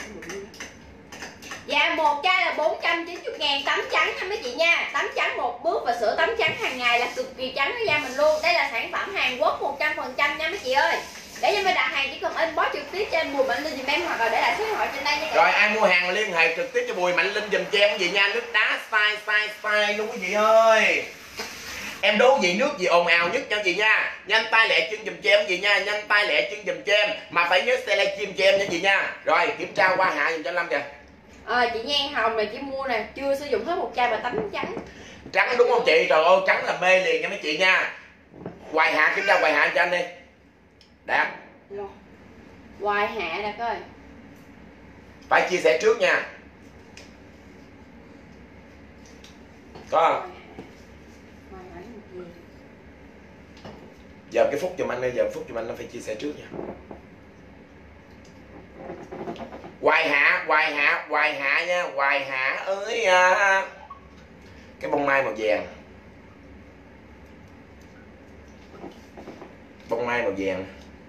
Dạ một chai là 490.000 tắm trắng nha mấy chị nha. Tắm trắng một bước và sữa tắm trắng hàng ngày là cực kỳ trắng với da mình luôn. Đây là sản phẩm Hàn Quốc 100% nha mấy chị ơi. Để cho mình đặt hàng chỉ cần inbox trực tiếp cho anh Bùi Mạnh Linh dùm em hoặc là để lại số điện thoại trên đây nha. Rồi ai mua hàng liên hệ trực tiếp cho Bùi Mạnh Linh dùm cho em gì nha, nước đá sai luôn quý vị ơi. Em đố gì nước gì ồn ào nhất cho chị nha. Nhanh tay lẹ chân dùm cho em gì nha, nhanh tay lẹ chân dùm cho em mà phải nhớ xe livestream cho em nha chị nha. Rồi kiểm tra qua hạ dùm cho Lâm kìa. Chị Nhan Hồng này chỉ mua nè, chưa sử dụng hết một chai mà tắm trắng. Trắng đúng không chị? Trời ơi trắng là mê liền nha mấy chị nha. Hoài hạ kiểm tra hoài hạ cho anh đi. Đạt. Hoài hạ nè coi. Phải chia sẻ trước nha. Có không? Giờ cái phút giùm anh đi, giờ phút giùm anh nó phải chia sẻ trước nha. Hoài hạ nha, Hoài hạ ơi à. cái bông mai màu vàng, bông mai màu vàng.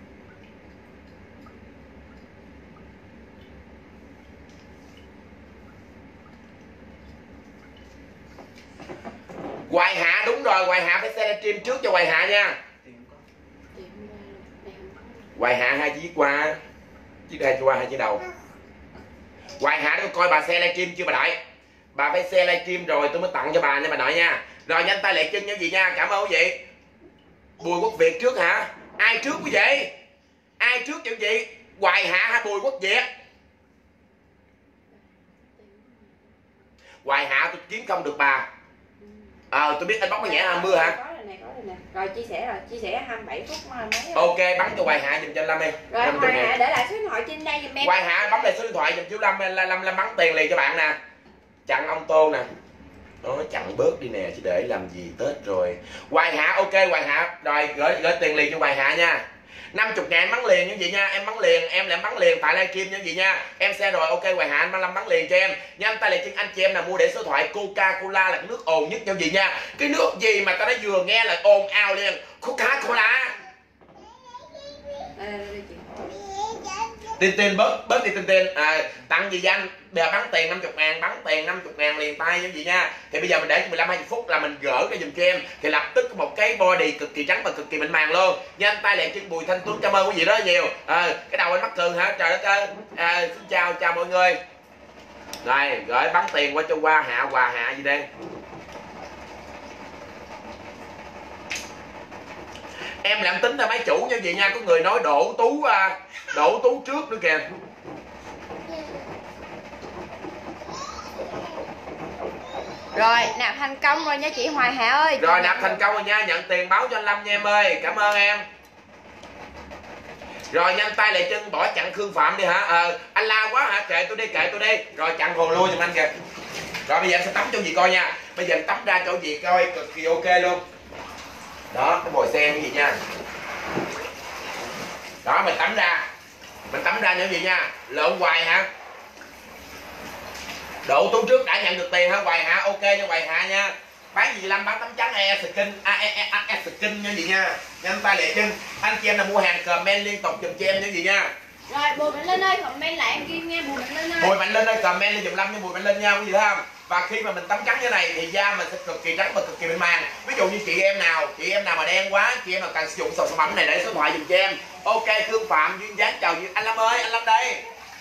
Hoài Hạ, đúng rồi, Hoài Hạ phải xe livestream trước cho Hoài Hạ nha. Hoài Hạ 2 chiếc qua, chiếc đây qua 2 chiếc đầu. Hoài Hạ đã coi bà xe livestream chưa bà nội? Bà phải xe livestream rồi tôi mới tặng cho bà nha bà nội nha. Rồi nhanh tay lẹ chân nha quý vị nha, cảm ơn quý vị. Bùi Quốc Việt trước hả? Ai trước quý vị? Ai trước quý vị? Hoài Hạ hay Bùi Quốc Việt? Hoài Hạ tôi kiếm không được bà. Tôi biết anh bóc nó nhẹ 20 hả? Có rồi nè. Rồi chia sẻ 27 phút mấy. Ok, bắn cho Hoài Hạ giùm cho Lâm đi. Rồi Hoài Hạ để lại số điện thoại trên đây giùm em. Hoài Hạ bấm lại số điện thoại giùm chú Lâm, Lâm bắn tiền liền cho bạn nè. Chặn ông Tô nè. Nó chặn bớt đi nè, chứ để làm gì Tết rồi. Hoài Hạ, ok Hoài Hạ. Rồi gửi tiền liền cho Hoài Hạ nha. 50.000 bắn liền như vậy nha, em bắn liền, em lại bắn liền tại livestream như vậy nha. Em xe rồi, ok Hoài Hạ anh Lâm bắn liền cho em. Nhanh tay lại chân anh chị em nào mua để số điện thoại. Coca-Cola là cái nước ồn nhất như vậy nha. Cái nước gì mà tao nói vừa nghe là ồn ào liền. Coca-Cola. Tin bớt đi tin. Tặng gì danh bây giờ bắn tiền 50.000, bắn tiền 50.000 liền tay như vậy nha. Thì bây giờ mình để 15-20 phút là mình gỡ cái dùm cho em, thì lập tức có một cái body cực kỳ trắng và cực kỳ mịn màng luôn. Nhanh tay liền chân Bùi Thanh Tuấn, cảm ơn quý vị rất nhiều. Cái đầu anh mắc cường hả, trời đất ơi. Xin chào mọi người. Rồi gửi bắn tiền qua cho Hòa Hạ gì đây. Em làm tính theo máy chủ như vậy nha. Có người nói Đỗ Tú trước nữa kìa. Rồi nạp thành công rồi nha chị Hoài Hạ ơi. Rồi nạp thành công rồi nha, nhận tiền báo cho anh Lâm nha em ơi. Cảm ơn em. Rồi nhanh tay lại chân bỏ chặn Khương Phạm đi hả? Anh la quá hả? Kệ tôi đi. Rồi chặn hồ lô giùm anh kìa. Rồi bây giờ em sẽ tắm cho gì coi nha. Bây giờ em tắm ra cho gì coi, cực kỳ ok luôn. Đó, cái bồi sen cái gì nha. Đó mình tắm ra như vậy nha. Lộn Hoài hả? Đỗ Tú trước đã nhận được tiền hả Hoài Hạ? Ok cho Hoài Hạ nha. Bán gì Lâm bán tấm trắng skin như vậy nha. Nhanh tay lẹ chân. Anh chị em nào mua hàng comment liên tục giùm cho em như vậy nha. Rồi Bùi Mạnh Linh ơi comment lại em Kim nha. Bùi Mạnh Linh ơi. Bùi Mạnh Linh ơi comment lên giùm Lâm với Bùi Mạnh Linh nha quý vị thấy không? Và khi mà mình tắm trắng như này thì da mình sẽ cực kỳ trắng và cực kỳ mịn màng. Ví dụ như chị em nào mà đen quá, chị em nào cần sử dụng sản phẩm này để số điện thoại giùm cho em. Ok Khương Phạm duyên dáng chào anh Lâm ơi, anh Lâm đây.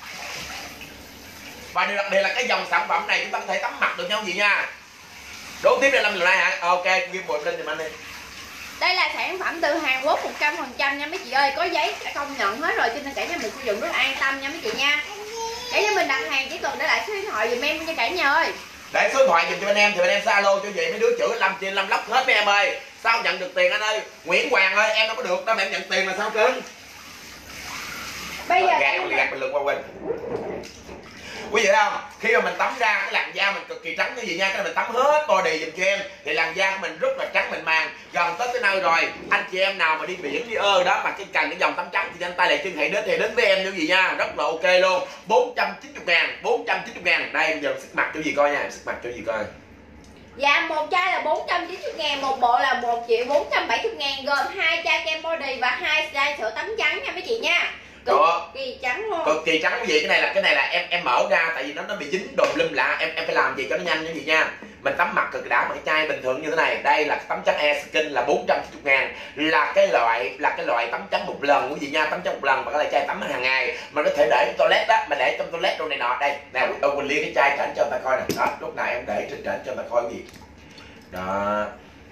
Và điều đặc biệt là cái dòng sản phẩm này chúng ta có thể tắm mặt được nhau gì nha. Đố tiếp đây Lâm lần này hả? Ok ghi Bùi lên giùm anh đi. Đây là sản phẩm từ Hàn Quốc 100% nha mấy chị ơi, có giấy đã công nhận hết rồi cho nên cả nhà mình sử dụng rất an tâm nha mấy chị nha. Cả nhà mình đặt hàng chỉ cần để lại số điện thoại giùm em nha cả nhà ơi. Để số điện thoại giùm cho anh em thì anh em sẽ alo cho vậy mấy đứa chữ Lâm trên Lâm lóc hết mấy em ơi. Sao nhận được tiền anh ơi? Nguyễn Hoàng ơi em đâu có được đâu mà em nhận tiền là sao cưng? Bây giờ gạt bình luận qua quên. Quý vị thấy không? Khi mà mình tắm ra cái làn da mình cực kỳ trắng như vậy nha, cái mình tắm hết body giùm cho em thì làn da của mình rất là trắng mịn màng. Gần tới cái nơi rồi, anh chị em nào mà đi biển đi đó mà cái cần cái dòng tắm trắng thì nhanh tay lại chân hãy đến với em như vậy nha, rất là ok luôn. 490.000. Đây bây giờ sức mặt cho gì coi nha, sức mặt cho gì coi. Dạ một chai là 490.000, một bộ là 1.470.000 gồm 2 chai kem body và 2 chai sữa tắm trắng nha mấy chị nha. Cực kỳ trắng luôn. Cực kỳ trắng quý vị. Cái này là em mở ra tại vì nó bị dính đùm lum lạ, em phải làm gì cho nó nhanh như vậy nha. Mình tắm mặt cực đã, một cái chai bình thường như thế này. Đây là tắm trắng Air Skin là 490.000, là cái loại tắm trắng một lần quý vị nha, tắm trắng một lần và cái loại chai tắm hàng ngày. Mình có thể để trong toilet đó, mình để trong toilet trong này nọ. Đây nè, Quỳnh Liên cái chai trển cho người ta coi nè. Đó, lúc nào em để trên trển cho người ta coi cái gì. Đó.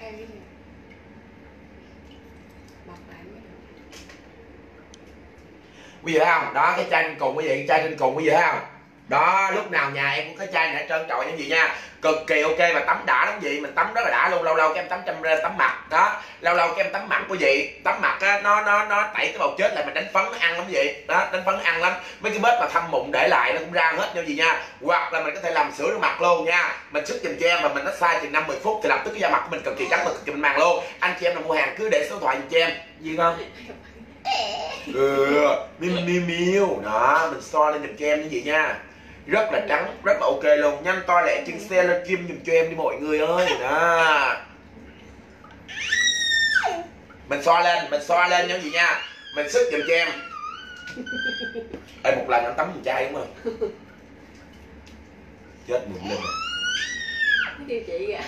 Quý vị thấy không? Đó cái chai trên cùng quý vị, chai trên cùng quý vị thấy không? Đó, lúc nào nhà em cũng có chai này trơn trọi như vậy nha. Cực kỳ ok và tắm đã lắm quý vị, mình tắm rất là đã luôn. Lâu lâu cái em tắm mặt đó, lâu lâu cái em tắm mặt quý vị, tắm mặt á, nó tẩy cái bầu chết lại mình đánh phấn nó ăn lắm quý vị. Đó, đánh phấn nó ăn lắm. Mấy cái vết mà thâm mụn để lại nó cũng ra hết như vậy nha. Hoặc là mình có thể làm sữa rửa mặt luôn nha. Mình sức giùm cho em mà mình nó sai chừng 5-10 phút thì lập tức cái da mặt của mình cực kỳ trắng và cực kỳ mịn màng luôn. Anh chị em nào mua hàng cứ để số điện thoại giùm cho em. Gì không? Miu đó mình so lên giùm cho em như vậy nha. rất là trắng, rất là ok luôn. Nhanh to lẹ chân xe lên kim dùm cho em đi mọi người ơi. Đó, mình xoa lên như gì nha, mình sức dùm cho em. Ê, một lần anh tắm mình chai đúng không? Chết mượn lên kêu chị kìa.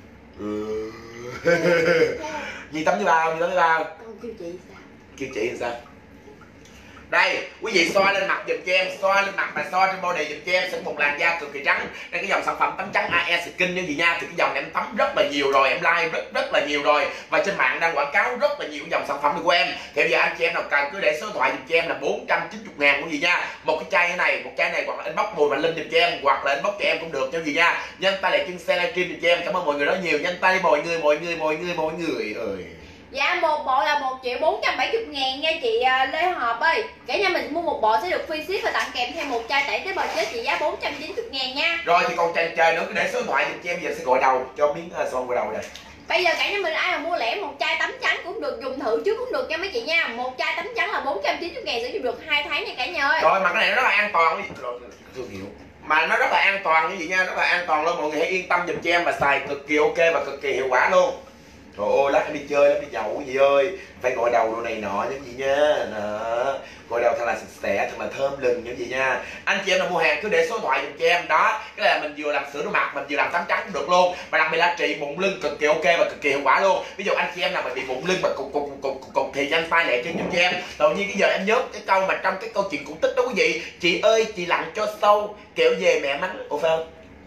Nhi tắm với bao, Nhi tắm với bao. Con kêu chị sao? Kêu chị làm sao? Đây, quý vị xoa lên mặt giùm cho em, xoa lên mặt và xoa trên body giùm cho em sẽ một làn da cực kỳ trắng. Đây cái dòng sản phẩm tắm trắng AE Skin như gì nha, thì cái dòng này em tắm rất là nhiều rồi, em like rất là nhiều rồi và trên mạng đang quảng cáo rất là nhiều dòng sản phẩm của em. Thì bây giờ anh chị em nào cần cứ để số điện thoại giùm cho em là 490.000 của gì nha. Một cái chai này hoặc là inbox Bùi Mạnh Linh giùm cho em, hoặc là inbox cho em cũng được cho gì nha. Nhanh tay lại chân xe livestream giùm cho em. Cảm ơn mọi người rất nhiều. Nhanh tay mọi người ơi. Dạ một bộ là 1.470.000 nha chị Lê Hợp ơi. Cả nhà mình mua một bộ sẽ được free ship và tặng kèm thêm một chai tẩy tế bào chết trị giá 490.000 nha. Rồi thì còn chờ nữa cứ để số điện thoại giùm cho em, giờ sẽ gọi đầu cho miếng son gọi đầu này. Bây giờ cả nhà mình ai mà mua lẻ một chai tắm trắng cũng được, dùng thử trước cũng được nha mấy chị nha. Một chai tắm trắng là 490.000 sẽ dùng được 2 tháng nha cả nhà ơi. Rồi mà cái này nó rất là an toàn, thương hiệu mà nó rất là an toàn như vậy nha, rất là an toàn luôn. Mọi người hãy yên tâm giùm cho em và xài cực kỳ ok và cực kỳ hiệu quả luôn. Trời ơi, lát đi chơi, lát đi nhậu cái gì ơi, phải gội đầu đồ này nọ những gì nha. Đó, gội đầu thật là sạch sẽ, thật là thơm lừng những gì nha. Anh chị em nào mua hàng cứ để số điện thoại giùm cho em. Đó, cái này là mình vừa làm sữa rửa mặt, mình vừa làm tắm trắng cũng được luôn. Và đặc biệt là trị mụn lưng cực kỳ ok và cực kỳ hiệu quả luôn. Ví dụ anh chị em nào mà bị mụn lưng mà cục thì nhanh tay lẹ chân giùm cho em. Tự nhiên cái giờ em nhớ cái câu mà trong cái câu chuyện cổ tích đó quý vị, chị ơi chị lặn cho sâu kẻo về mẹ mắng. Ủa phải không?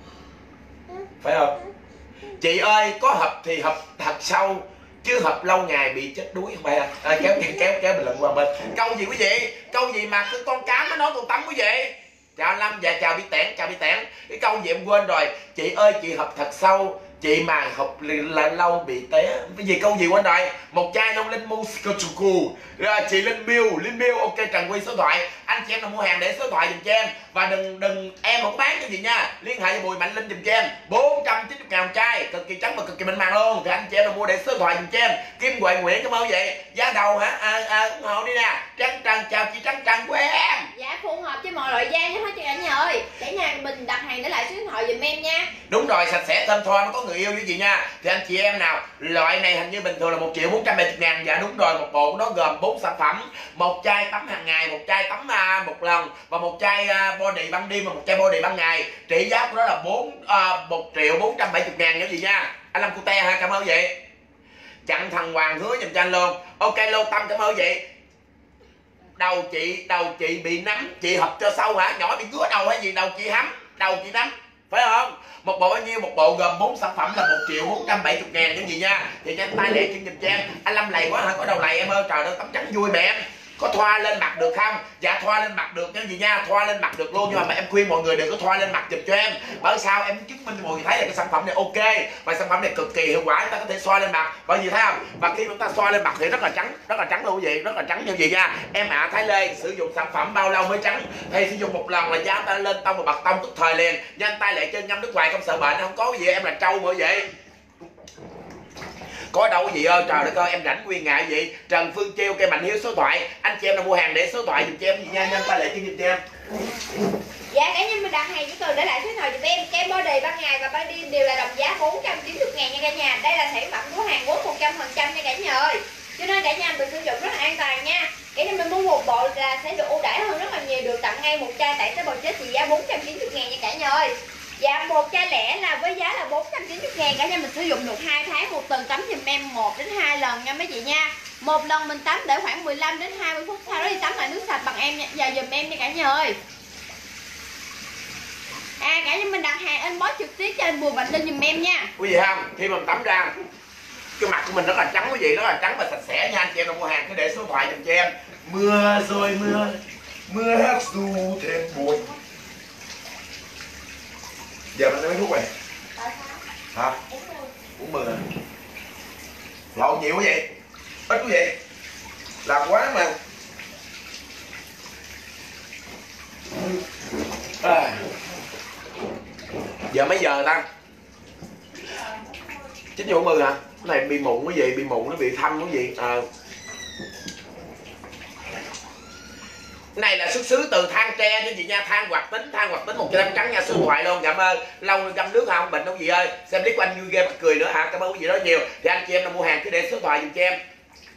Phải không? Chị ơi có hợp thì hợp thật sâu chứ hợp lâu ngày bị chết đuối, không phải à? Kéo bình luận qua bên. Câu gì quý vị? Câu gì mà cứ con cá nó nói con tắm quý vị? Chào anh Lâm và chào Bi Tẻn, cái câu gì em quên rồi. Chị ơi chị hợp thật sâu, chị mà học là lâu bị té. Cái gì câu gì quên rồi? Một chai nông linh Muskochuku. Chị Linh Miu, ok Trần Quy số điện thoại. Anh chị em nào mua hàng để số điện thoại giùm cho em. Và đừng em không bán cái gì nha. Liên hệ với Bùi Mạnh Linh giùm cho em. 490.000 chai, cực kỳ trắng và cực kỳ mịn màng luôn. Thì anh chị em nào mua để số điện thoại giùm cho em. Kim Huệ Nguyễn cảm ơn vậy. Giá đầu hả? Ủng hộ đi nè. Trăng chào chị Trăng của em. Dạ phù hợp với mọi loại da nha hết chị cả nhà ơi. Cả nhà mình đặt hàng để lại số điện thoại giùm em nha. Đúng rồi, sạch sẽ thơm tho, nó có người yêu với gì nha. Thì anh chị em nào, loại này hình như bình thường là 1.470.000. Dạ đúng rồi, một bộ nó gồm 4 sản phẩm. Một chai tắm hàng ngày, một chai tắm một lần, và một chai body ban đêm và một chai body ban ngày. Trị giá của nó là 1.470.000 như gì nha. Anh Lâm Cute ha, cảm ơn vậy. Chặn thằng Hoàng hứa giùm cho anh luôn. Ok Lô Tâm cảm ơn vậy. Đầu chị bị nấm, chị hợp cho sâu hả? Nhỏ bị ngứa đầu hay gì? Đầu chị nấm, phải không? Một bộ bao nhiêu? Một bộ gồm 4 sản phẩm là 1.470.000 cái gì nha. Thì nhanh tay lẹ chân giùm cho em. Anh Lâm lầy quá hả? Có đầu lầy em ơi, trời ơi tắm trắng vui mà em. Có thoa lên mặt được không? Dạ thoa lên mặt được cái gì nha, thoa lên mặt được luôn. Nhưng mà em khuyên mọi người đừng có thoa lên mặt giùm cho em. Bởi sao? Em chứng minh cho mọi người thấy là cái sản phẩm này ok và sản phẩm này cực kỳ hiệu quả, chúng ta có thể xoa lên mặt. Bởi vì thấy không? Và khi chúng ta xoa lên mặt thì rất là trắng luôn quý vị, rất là trắng như gì nha. Em Thái Lê sử dụng sản phẩm bao lâu mới trắng? Thì sử dụng một lần là da ta lên tông và bật tông tức thời liền. Nhanh tay lại chân ngâm nước ngoài không sợ bệnh, không có gì em là trâu mà vậy. Có đâu gì ơi, trời đất ơi, em rảnh nguyên ngày gì. Trần Phương Chiêu cây Mạnh Hiếu số điện thoại. Anh chị em nào mua hàng để số điện thoại giùm cho em gì nha, nhanh tay lại chân giùm cho em. Dạ cả nhà mình đặt hàng chỉ cần để lại số điện thoại giùm em. Cái body ban ngày và ban đêm đều là đồng giá 490.000 nha cả nhà. Đây là sản phẩm của Hàn Quốc 100% nha cả nhà ơi. Cho nên cả nhà mình sử dụng rất là an toàn nha. Cả nhà mình mua một bộ là sẽ được ưu đãi hơn rất là nhiều, được tặng ngay một chai tẩy tế bào chết trị giá 490.000 nha cả nhà ơi. Dạ một chai lẻ là với giá là 490.000, cả nhà mình sử dụng được 2 tháng, một tuần tắm giùm em 1 đến 2 lần nha mấy chị nha. Một lần mình tắm để khoảng 15 đến 20 phút, sau đó đi tắm lại nước sạch bằng em nha, và giùm em nha cả nhà ơi. Cả nhà mình đặt hàng inbox trực tiếp cho anh Bùi Mạnh Linh giùm em nha. Quý vị không? Khi mà mình tắm ra cái mặt của mình rất là trắng quý vị, rất là trắng và sạch sẽ nha. Anh chị em nào mua hàng cứ để số điện thoại giùm cho em. Mưa rồi mưa hát du thêm buồn. Giờ mình lấy thuốc rồi. Hả? Uống mưa hả? Lộn nhiều quá vậy? Ít quá vậy? Làm quá mà. Giờ mấy giờ ta? 9 giờ 40 hả? Cái này bị mụn cái gì? Bị mụn nó bị thâm cái gì? Này là xuất xứ từ Than Tre chứ gì nha, than hoạt tính 100 trắng nha, số điện thoại luôn. Cảm ơn. Lâu ngâm nước không bệnh đâu gì ơi. Xem clip của anh vui ghê, mắc cười nữa hả. Cảm ơn quý vị rất nhiều. Thì anh chị em nào mua hàng cứ để số điện thoại dùm cho em.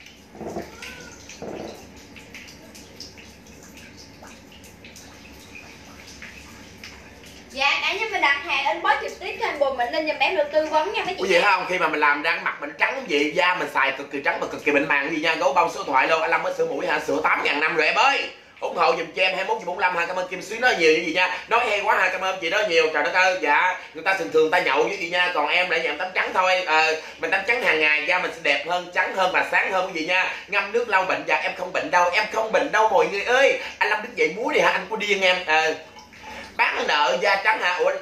Dạ cả nhà mình đặt hàng inbox trực tiếp kênh Bùi Mạnh Linh giùm em được tư vấn nha mấy chị. Quý vị thấy không, khi mà mình làm răng mặt mình trắng gì, da mình xài cực kỳ trắng và cực kỳ mịn màng gì nha. Gấu bông số điện thoại luôn. Anh Lâm mới sửa mũi hả, sửa 8.000 năm rồi em ơi. Ủng hộ dùm cho em 21/45 ha. Cảm ơn Kim Xuyến nói nhiều như gì nha. Nói hay quá ha, cảm ơn chị nói nhiều. Trời đất ơi, dạ người ta thường ta nhậu với gì nha, còn em lại nhậm tắm trắng thôi. Mình tắm trắng hàng ngày da mình sẽ đẹp hơn, trắng hơn và sáng hơn quý vị nha. Ngâm nước lau bệnh. Dạ em không bệnh đâu, em không bệnh đâu mọi người ơi. Anh Lâm đứng dậy múa đi hả, anh có điên em. Bán nợ da trắng hả. Ủa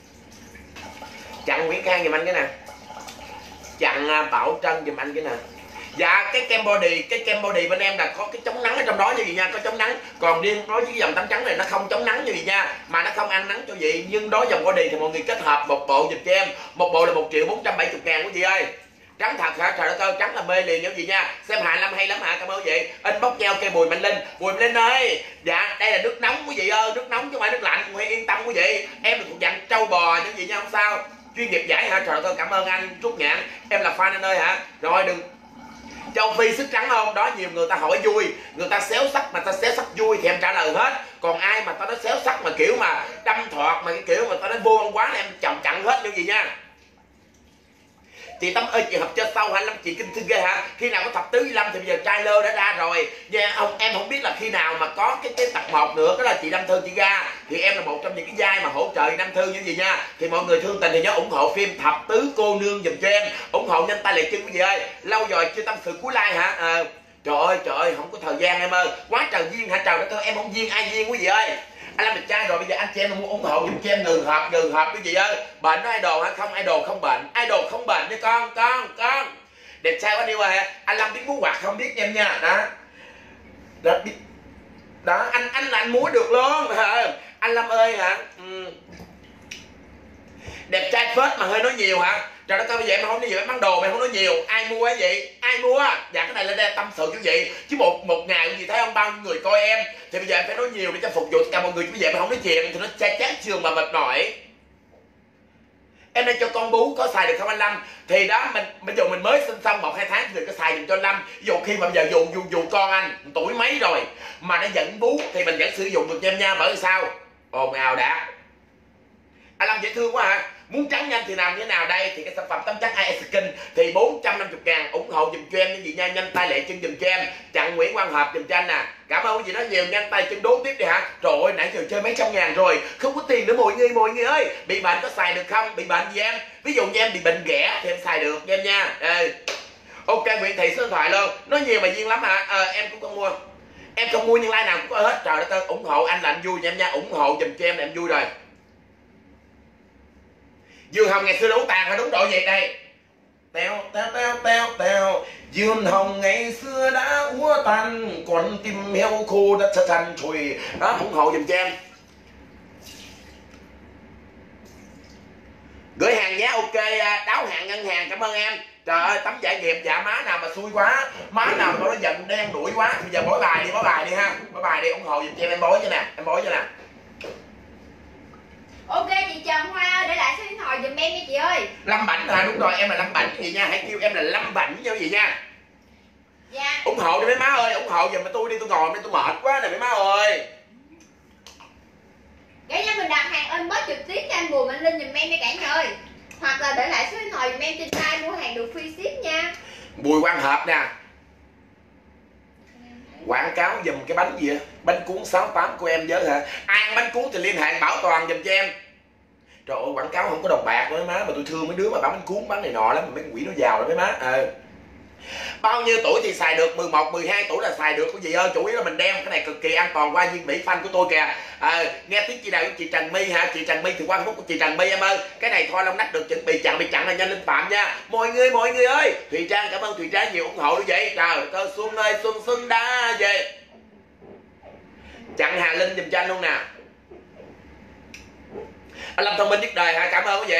chặn Nguyễn Khang giùm anh cái nè, chặn Bảo Trân giùm anh cái nè. Dạ cái kem body bên em là có cái chống nắng ở trong đó như vậy nha, có chống nắng. Còn riêng nói với dòng tắm trắng này nó không chống nắng như vậy nha, mà nó không ăn nắng cho vị. Nhưng đó dòng body thì mọi người kết hợp một bộ giùm cho em. Một bộ là 1.470.000 quý vị ơi. Trắng thật hả, trời đất ơi, trắng là mê liền như gì nha. Xem Hà Lâm hay lắm hả, cảm ơn quý vị. Inbox nhau cây Bùi Mạnh Linh. Bùi Mạnh Linh ơi, dạ đây là nước nóng quý vị ơi, nước nóng chứ không phải nước lạnh, quý vị yên tâm quý vị. Em là thuộc dạng trâu bò như vậy nha, không sao. Chuyên nghiệp giải hả, trời đất ơi, cảm ơn anh Trúc Nhạn, em là fan anh ơi hả. Rồi đừng Châu Phi sức trắng không? Đó nhiều người ta hỏi vui, người ta xéo sắc mà ta xéo sắc vui thì em trả lời hết. Còn ai mà ta nói xéo sắc mà kiểu mà đâm thọt mà cái kiểu mà ta nói vô ăn quá là em chậm chặn hết như gì nha. Chị Tâm ơi, chị hợp cho sau 25 chị kinh thương ghê hả? Khi nào có thập tứ 25 thì bây giờ trai lơ đã ra rồi. Nha, em không biết là khi nào mà có cái tập 1 nữa, đó là chị Nam Thư chị ra. Thì em là một trong những cái giai mà hỗ trợ Nam Thư như gì nha. Thì mọi người thương tình thì nhớ ủng hộ phim Thập Tứ Cô Nương giùm cho em. Ủng hộ nhanh tay liệt chân quý vị ơi. Lâu rồi chưa tâm sự cuối like hả? Trời ơi, không có thời gian em ơi. Quá trời duyên hả, trời đất ơi, em không duyên ai duyên quý vị ơi. Anh làm được trai rồi, bây giờ anh chị em muốn ủng hộ giùm cho em ngừng hợp quý vị ơi. Bệnh nó idol hả? Không, idol không bệnh, idol không bệnh nha con. Đẹp trai quá đi qua hả? Anh Lâm biết múa quạt không biết em nha. Đó biết. Đó anh là anh múa được luôn. Anh Lâm ơi hả? Đẹp trai phết mà hơi nói nhiều hả? Trời đất ơi, bây giờ em không nói nhiều, em bán đồ mà em không nói nhiều. Ai mua cái gì? Ai mua? Dạ cái này là để tâm sự chứ gì. Chứ một ngày gì thấy không, bao nhiêu người coi em. Thì bây giờ em phải nói nhiều để cho phục vụ tất cả mọi người. Chứ bây giờ em không nói chuyện thì nó chát trường mà mệt mỏi. Em đang cho con bú có xài được không anh Lâm? Thì đó bây giờ mình mới sinh xong 1-2 tháng thì có xài được cho anh Lâm. Ví dụ khi mà bây giờ dù con anh tuổi mấy rồi mà nó vẫn bú thì mình vẫn sử dụng được cho em nha. Bởi vì sao? Ồn ào đã. Anh Lâm dễ thương quá hả? Muốn trắng nhanh thì làm như thế nào đây? Thì cái sản phẩm tắm trắng AI Skin thì 450.000, ủng hộ dùm cho em những gì nha, nhanh tay lẹ chân dùm cho em. Chặn Nguyễn Quang Hợp dùm cho anh nè. Cảm ơn quý vị nói nhiều, nhanh tay chân đố tiếp đi hả? Trời ơi, nãy giờ chơi mấy trăm ngàn rồi, không có tiền nữa mọi người ơi. Bị bệnh có xài được không? Bị bệnh gì em? Ví dụ như em bị bệnh ghẻ thì em xài được cho em nha. Ok, Nguyễn Thị số điện thoại luôn. Nói nhiều mà duyên lắm hả? Em cũng không mua. Em không mua nhưng like nào cũng có hết. Trời đất ơi, ủng hộ anh là anh vui nha em nha. Ủng hộ dùm cho em là em vui rồi. Dương Hồng ngày xưa đấu tàn hả? Đúng rồi vậy đây. Teo. Dương Hồng ngày xưa đã úa tàn, còn tim heo khô đã trở thành chùi. Đó, ủng hộ dùm cho em. Gửi hàng giá ok, đáo hạn ngân hàng, cảm ơn em. Trời ơi, tấm giải nghiệp. Dạ má nào mà xui quá, má nào mà nó giận đen đuổi quá. Bây giờ bói bài đi ha. Bói bài đi, ủng hộ dùm cho em bói cho nè. Em bói cho nè. Ok chị Trần Hoa ơi, để lại số điện thoại giùm em nha chị ơi. Lâm Bảnh hả? Đúng rồi, em là Lâm Bảnh gì nha. Hãy kêu em là Lâm Bảnh như gì nha. Dạ. Ủng hộ đi mấy má ơi, ủng hộ giùm tôi đi, tôi ngồi đây tôi mệt quá nè mấy má ơi. Cả nhà mình đặt hàng inbox trực tiếp cho anh Bùi Mạnh Linh giùm em nha cả nhà ơi. Hoặc là để lại số điện thoại giùm em trên file, mua hàng được free ship nha. Bùi Quang Hợp nè. Quảng cáo giùm cái bánh gì á? Bánh cuốn 68 của em nhớ hả? Ai ăn bánh cuốn thì liên hệ Bảo Toàn giùm cho em. Trời ơi, quảng cáo không có đồng bạc mấy má, mà tôi thương mấy đứa mà bán bánh cuốn bán này nọ lắm, mà mấy con quỷ nó giàu lắm mấy má. Bao nhiêu tuổi thì xài được? 11, 12 tuổi là xài được cái gì ơi, chủ yếu là mình đem cái này cực kỳ an toàn. Qua viên Mỹ fan của tôi kìa. Nghe tiếng chị nào của chị Trần My hả? Chị Trần My thì qua Facebook của chị Trần My em ơi. Cái này thôi Long Nách được chuẩn bị chặn là nhanh Linh Phạm nha. Mọi người ơi, Thùy Trang cảm ơn Thùy Trang nhiều ủng hộ như vậy. Trời ơi, Xuân ơi, Xuân đã về. Chặn Hà Linh giùm cho anh luôn nè. Anh Lâm thông minh nhất đời hả? Cảm ơn quý vị.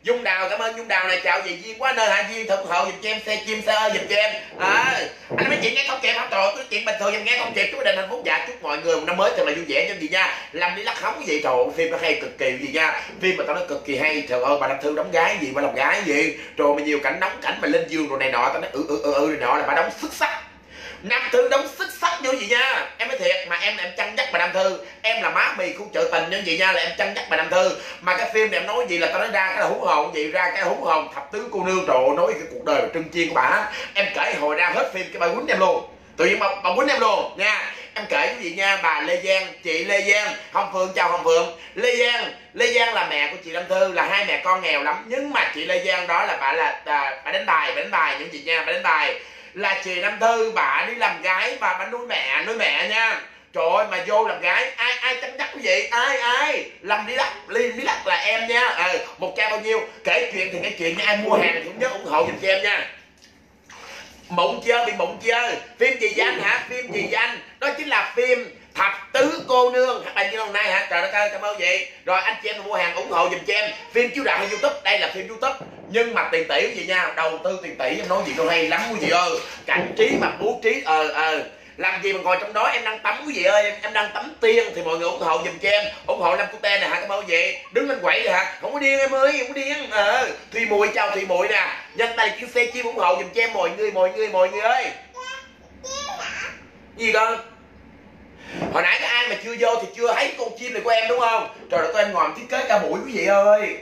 Dung Đào, cảm ơn Dung Đào này, chào gì Duyên quá nơi hả Duyên, ủng hộ giùm cho em xe chim xe ơi giùm cho em. Anh mấy chị nghe không kịp hả? Trời ơi, cái chuyện bình thường em nghe không kịp. Chúc gia đình hạnh phúc, dạ chúc mọi người một năm mới thật là vui vẻ cho gì nha. Làm đi lắc hóng cái gì, trời ơi, phim nó hay cực kỳ gì nha, phim mà tao nói cực kỳ hay. Trời ơi, bà Nam Thư đóng gái gì, bà làm gái gì, rồi mà nhiều cảnh nóng cảnh mà lên giường rồi này nọ, tao nói này nọ là bà đóng xuất sắc. Nam Thư đóng xuất sắc như gì nha, em nói thiệt mà em chăn dắt bà Nam Thư, em là má mì khu chợ tình như gì nha, là em chăn dắt bà Nam Thư. Mà cái phim này em nói gì là tao nói ra cái là hú hồn gì, ra cái hú hồn thập tứ cô nương, trời ơi, nói cái cuộc đời trân chiên của bà, em kể hồi ra hết phim cái bà quýnh em luôn, tự nhiên bà quýnh em luôn nha. Em kể cái gì nha, bà Lê Giang, chị Lê Giang, Hồng Phượng, chào Hồng Phượng. Lê Giang là mẹ của chị Nam Thư, là hai mẹ con nghèo lắm, nhưng mà chị Lê Giang đó là bà đánh bài những gì nha, bà đánh bài. Là chị Nam Thư bà đi làm gái, bà nuôi mẹ nha. Trời ơi, mà vô làm gái ai chăm chắc cái gì, ai làm đi lắc là em nha. Một chai bao nhiêu, kể chuyện thì cái chuyện nha, ai mua hàng cũng nhớ ủng hộ giùm cho em nha. Mụn chưa, bị mụn chưa? Phim gì vậy anh hả? Phim gì vậy anh? Đó chính là phim Thập Tứ Cô Nương, bạn như hôm nay hả? Trời đất ơi, cảm ơn vậy. Rồi anh chị em mua hàng ủng hộ giùm cho em. Phim chiếu rạp hay YouTube? Đây là phim YouTube. Nhưng mà tiền tỷ cái gì nha, đầu tư tiền tỷ, em nói gì đâu hay lắm quý vị ơi. Cảnh trí mà bố trí làm gì mà ngồi trong đó, em đang tắm quý vị ơi, em đang tắm tiên thì mọi người ủng hộ giùm cho em, ủng hộ Nam Cute nè hả, cảm ơn vậy. Đứng lên quẩy hả, không có điên em ơi, không có điên. Thùy Mùi, chào Thùy Mùi nè, nhanh tay chiếc xe chim ủng hộ giùm cho em mọi người ơi. Gì con? Hồi nãy có ai mà chưa vô thì chưa thấy con chim này của em đúng không? Trời ơi, em ngồi thiết kế ca mũi quý vị ơi.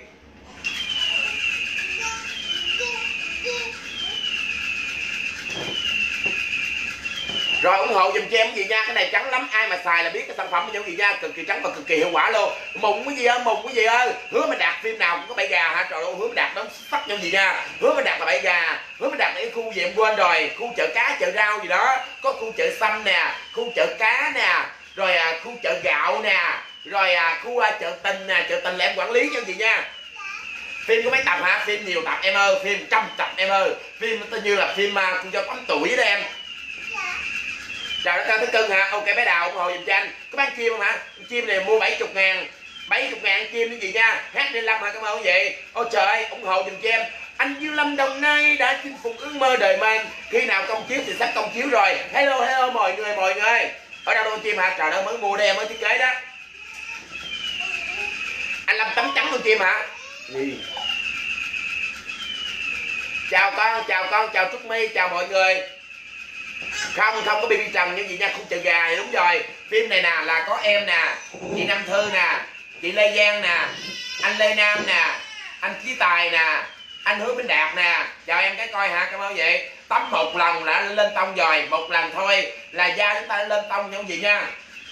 Rồi ủng hộ giùm cho em cái gì nha, cái này trắng lắm, ai mà xài là biết cái sản phẩm cái gì nha, cực kỳ trắng và cực kỳ hiệu quả luôn. Mụn cái gì ơi, Hứa Minh Đạt phim nào cũng có bẫy gà hả? Trời ơi, Hứa Minh Đạt nó sắc như gì nha. Hứa Minh Đạt là bẫy gà, Hứa Minh Đạt là cái khu gì em quên rồi, khu chợ cá chợ rau gì đó, có khu chợ xanh nè, khu chợ cá nè, rồi khu chợ gạo nè, rồi khu chợ tình nè, chợ tình là em quản lý như gì nha. Phim có mấy tập hả? Phim nhiều tập em ơi, phim 100 tập em ơi, phim nó như là phim con dâu 8 tuổi đó em. Chào đất Thứ Cưng hả? Ok bé Đào ủng hộ giùm cho anh. Có bán chim không hả? Chim này mua 70.000, 70.000 chim cái gì nha. Hát5 hả? Cảm ơn quý vị. Ôi trời ơi, ủng hộ giùm cho em. Anh Dương Lâm Đồng Nai đã chinh phục ước mơ đời mình. Khi nào công chiếu thì sắp công chiếu rồi. Hello mọi người. Ở đâu đâu chim hả? Trời ơi, mới mua đây em mới thiết kế đó. Anh Lâm tấm trắng con chim hả? Gì? Chào con, chào Trúc My, chào mọi người. Không có BB Trần như gì nha, không chợ gà này, đúng rồi. Phim này nè là có em nè, chị Nam Thư nè, chị Lê Giang nè, anh Lê Nam nè, anh Chí Tài nè, anh Hứa Minh Đạt nè. Chào em cái coi hả, cảm ơn vậy. Tắm một lần là lên tông rồi, một lần thôi là da chúng ta lên tông như gì nha.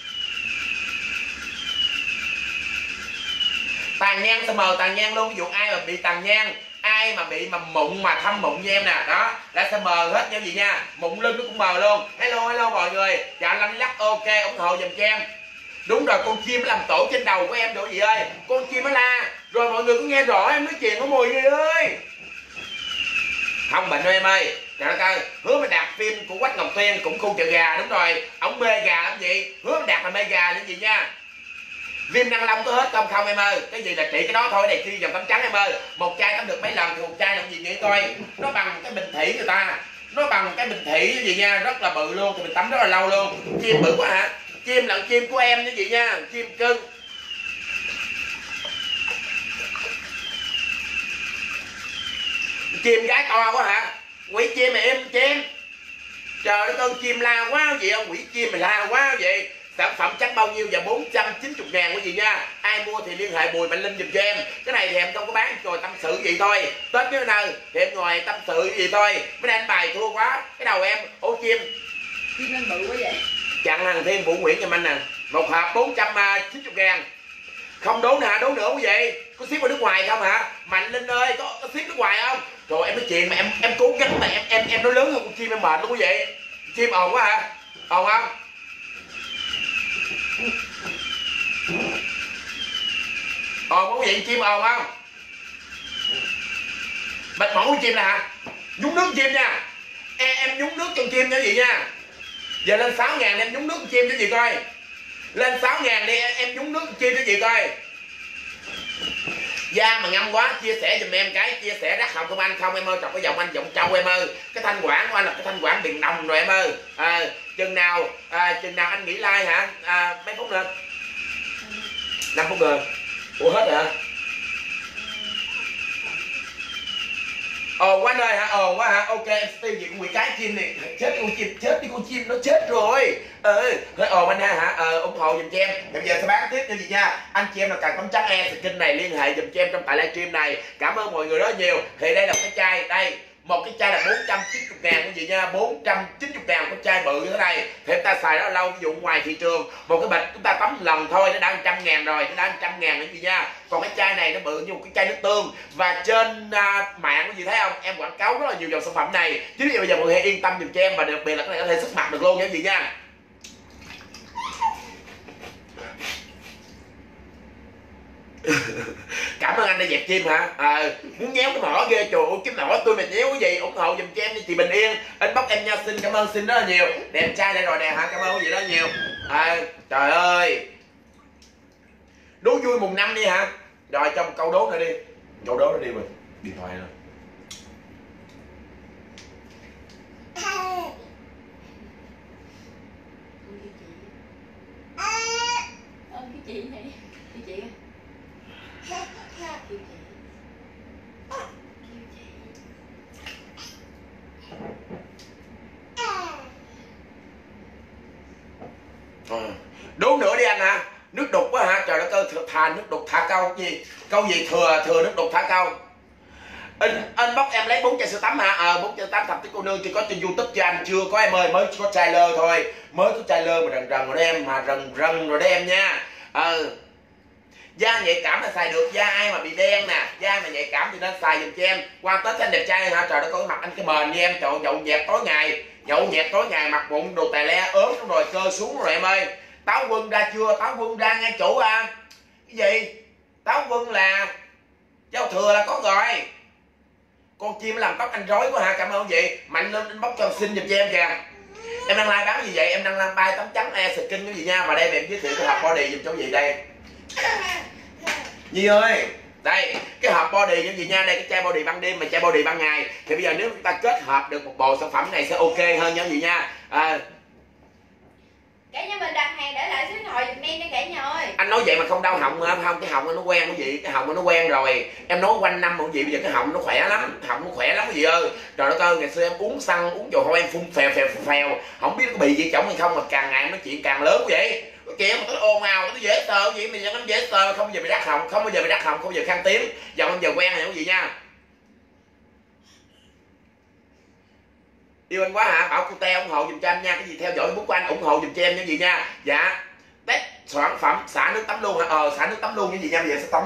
Tàn nhang sẽ mờ tàn nhang luôn, ví dụ ai mà bị tàn nhang, ai mà bị mụn mà thâm mụn như em nè, đó là sẽ mờ hết như gì nha, mụn lưng nó cũng mờ luôn. Hello mọi người, chào Lâm Lắc, ok ủng hộ giùm cho em. Đúng rồi, con chim nó làm tổ trên đầu của em rồi gì ơi, con chim nó la rồi, mọi người có nghe rõ em nói chuyện của mọi người ơi. Không bệnh đâu em ơi. Trời đất ơi, Hứa Minh Đạt phim của Quách Ngọc Tuyên cũng khu chợ gà, đúng rồi, ổng mê gà làm gì, Hứa Minh Đạt là mê gà những gì nha. Viêm Năng Long có hết không em ơi, cái gì là trị cái đó thôi, này khi dòng tắm trắng em ơi. Một chai tắm được mấy lần thì một chai làm gì nghĩ coi, nó bằng cái bình thủy người ta, nó bằng cái bình thủy cái gì nha, rất là bự luôn, thì mình tắm rất là lâu luôn. Chim bự quá hả? Chim là chim của em như vậy nha, chim cưng. Chim gái to quá hả? Quỷ chim mày em chim. Trời ơi, con chim la quá vậy không? Quỷ chim mày la quá vậy. Sản phẩm chắc bao nhiêu? Và 490.000 quý vị nha. Ai mua thì liên hệ Bùi Mạnh Linh giùm cho em. Cái này thì em không có bán, ngồi tâm sự gì thôi. Tết cái nơi thì em ngồi tâm sự gì thôi. Mấy anh bài thua quá. Cái đầu em, ô chim nên bự quá vậy. chặn hàng thêm Vũ Nguyễn giùm anh nè. Một hộp 490.000. Không đố nè, đố nữa quý vị. Có ship ở nước ngoài không hả? Mạnh Linh ơi, có ship nước ngoài không? Trời em nói chuyện mà em cố gắng mà em nói lớn hơn con chim em mệt luôn quý vị. Chim ồn quá hả? Ồn không? Ồn quý vị, chim ồn không? Bạch mỏng con chim nè hả? Nhúng nước chim nha. Em nhúng nước cho chim như vậy nha. Giờ lên 6.000 em nhúng nước chim cho gì coi. Lên 6.000 đi em nhúng nước chim cho gì coi. Da mà ngâm quá chia sẻ giùm em cái, chia sẻ đắt hồng không anh? Không em ơi, trồng cái giọng anh giọng trâu em ơi. Cái thanh quản của anh là cái thanh quản miền Đồng rồi em ơi. Chừng nào anh nghỉ like hả? Mấy phút nữa? 5 phút rồi. Ủa hết rồi hả? Ồn quá nơi hả? Ồn quá hả? Ok em tiêu diệt con quỷ cái chim này. Chết con chim, chết đi con chim, nó chết rồi. Hơi ồn anh ha hả? Ủng hộ giùm cho em. Bây giờ sẽ bán tiếp như gì nha. Anh chị em nào cần tấm trắng e-skin này liên hệ giùm cho em trong tại livestream này. Cảm ơn mọi người rất nhiều. Thì đây là cái chai, đây một cái chai là 490 ngàn quý vị nha, 490 ngàn cái chai bự như thế này thì chúng ta xài nó lâu. Ví dụ ngoài thị trường một cái bịch chúng ta tắm lần thôi nó đã 100 ngàn rồi, nó đã 100 ngàn quý vị nha. Còn cái chai này nó bự như một cái chai nước tương. Và trên mạng quý vị thấy không, em quảng cáo rất là nhiều dòng sản phẩm này. Chính vì bây giờ mọi người hãy yên tâm giùm cho em, và đặc biệt là cái này có thể sức mặt được luôn nha quý vị nha. Cảm ơn anh đã dẹp chim hả? Muốn nhéo cái mỏ ghê, trời ơi cái mỏ tôi mà nhéo cái gì, ủng hộ giùm cho em đi chị Bình Yên, inbox em nha. Xin cảm ơn, xin rất là nhiều. Đẹp trai đây rồi nè hả? Cảm ơn quý vị rất là nhiều. Trời ơi, đố vui mùng 5 đi hả? Rồi cho một câu đố nữa đi, câu đố nữa đi mình điện thoại rồi. Cái chị này, cái chị Đố nữa đi anh hả? Nước đục quá hả? Trời đất ơi, thà nước đục thả câu gì? Câu gì thừa nước đục thả câu. Inbox em lấy 4 chai sữa tắm hả? 4 chai sữa tắm Thập Tích Cô Nương chỉ có trên YouTube cho anh, chưa có em ơi, mới có trailer thôi, mới có trailer mà rần rồi đó em, mà rần rồi đó em nha. Da nhạy cảm là xài được, da ai mà bị đen nè, da mà nhạy cảm thì nên xài giùm cho em. Qua Tết anh đẹp trai hả? Trời đất ơi, mặt anh cái mền như em, trời, nhậu nhẹt tối ngày, mặt bụng đồ tè le ốm rồi, cơ xuống rồi em ơi. Táo Quân ra chưa? Táo Quân ra nghe chủ à? Cái gì? Táo Quân là giao thừa là có rồi. Con chim làm tóc anh rối quá hả? Cảm ơn chị. Mạnh lên inbox cho xin giùm cho em kìa. Em đang like bán gì vậy? Em đang like bay tấm trắng e-skin cái gì nha. Và đây em giới thiệu cái hộp body giùm cho chị đây. Nhi ơi, đây cái hộp body như gì nha. Đây cái chai body ban đêm và chai body ban ngày. Thì bây giờ nếu chúng ta kết hợp được một bộ sản phẩm này sẽ ok hơn nha gì nha. cả nhà mình đặt hàng để lại số điện thoại giùm em đi cả nhà ơi. Anh nói vậy mà không đau họng hả? Không, cái họng nó quen quý vị, cái họng nó quen rồi. Em nói quanh năm quý vị, bây giờ cái họng nó khỏe lắm, họng nó khỏe lắm quý vị ơi. Trời đất ơi, ngày xưa em uống xăng uống dầu hôi em phun phèo, không biết có bị gì chổng hay không mà càng ngày em nói chuyện càng lớn vậy. Kìa mà nó ồn ào, nó dễ sờ gì mình vẫn dễ sờ, không bao giờ bị đắt họng, không bao giờ bị đắt họng, không bao giờ khang tiếng. Dòng em giờ quen rồi quý vị nha. Yêu anh quá hả? Bảo cô Te ủng hộ giùm cho anh nha. Cái gì theo dõi Facebook của anh ủng hộ giùm cho em như gì nha. Dạ. Test sản phẩm xả nước tắm luôn hả? Xả nước tắm luôn như gì nha. Bây giờ sẽ tắm.